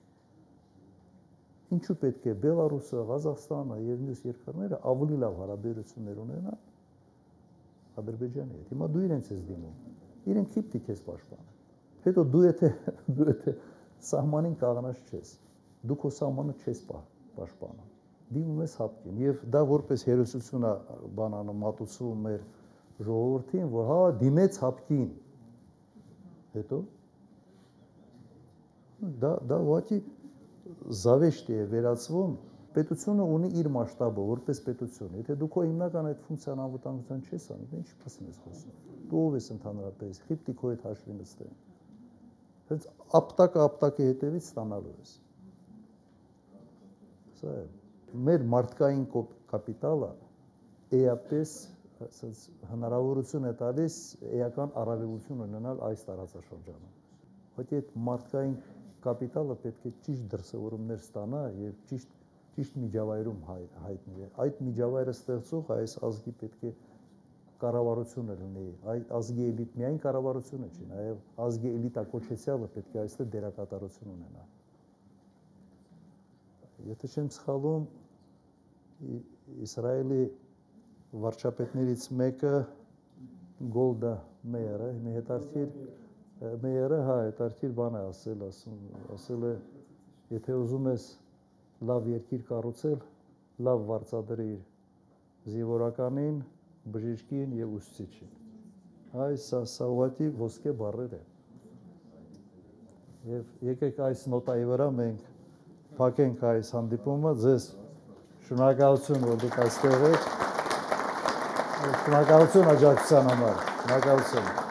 Ինչու պետք է Բելարուսը, Ղազախստանը եւ մյուս երկրները ավելի լավ հարաբերություններ ունենան Ադրբեջանի հետ։ Հիմա դու իրենց ես դիմում։ Իրենք քիպտի քեզ պաշտպան։ Հետո դու եթե դու եթե սահմանին կաղնած չես, դու քո սահմանը չես պաշտպանում։ Դիմում ես հապկին եւ դա որպես հերոսություն է բանանը մատուցում մեր ժողովրդին, որ հա դիմեց հապկին։ Հետո դա դա ուղղակի զավեշտի է վերածվում, պետությունը ունի իր մասշտաբը որպես պետություն։ Եթե դու քո հիմնական այդ ֆունկցիան անվտանգության չես անում, ինչ մասին ես խոսում։ Դու ով ես ընդհանրապես, խիպտի քո հետ հաշվի նստեն։ Հենց ապտակը ապտակի հետևից ստանալու ես։ Սա է։ Մեր մարդկային կապիտալը էապես ասած հնարավորություն է տալիս էական առավելություն ունենալ այս տարածաշրջանում։ Որտեղ այդ մարդկային կապիտալը պետք է ճիշտ դրսևորումներ ստանա եւ ճիշտ ճիշտ միջավայրում հայտնի։ Այդ միջավայրը ստեղծող այս ազգի պետք է կառավարությունը լինի։ Այդ ազգի էլիտ միայն կառավարությունը չի, նաեւ ազգի էլիտա կոչեցյալը պետք է այստեղ դերակատարություն ունենա։ Եթե չեմ սխալվում, Իսրայելի վարչապետներից մեկը Գոլդա Մեյերը, մի հետարքիր Մեյերը, հա, հետարքիր բան է ասել, ասում, ասել է, եթե ուզում ես լավ երկիր կառուցել, լավ վարձատրիր զինվորականին, բժիշկին եւ ուսուցիչին։ Այս սա ուղղակի ոսկե բառեր են։ Եվ եկեք այս նոտայի վրա մենք փակենք այս հանդիպումը, ձեզ շնորհակալություն, որ դուք այստեղ եք։ Շնորհակալություն աջակցության համար։ Շնորհակալություն։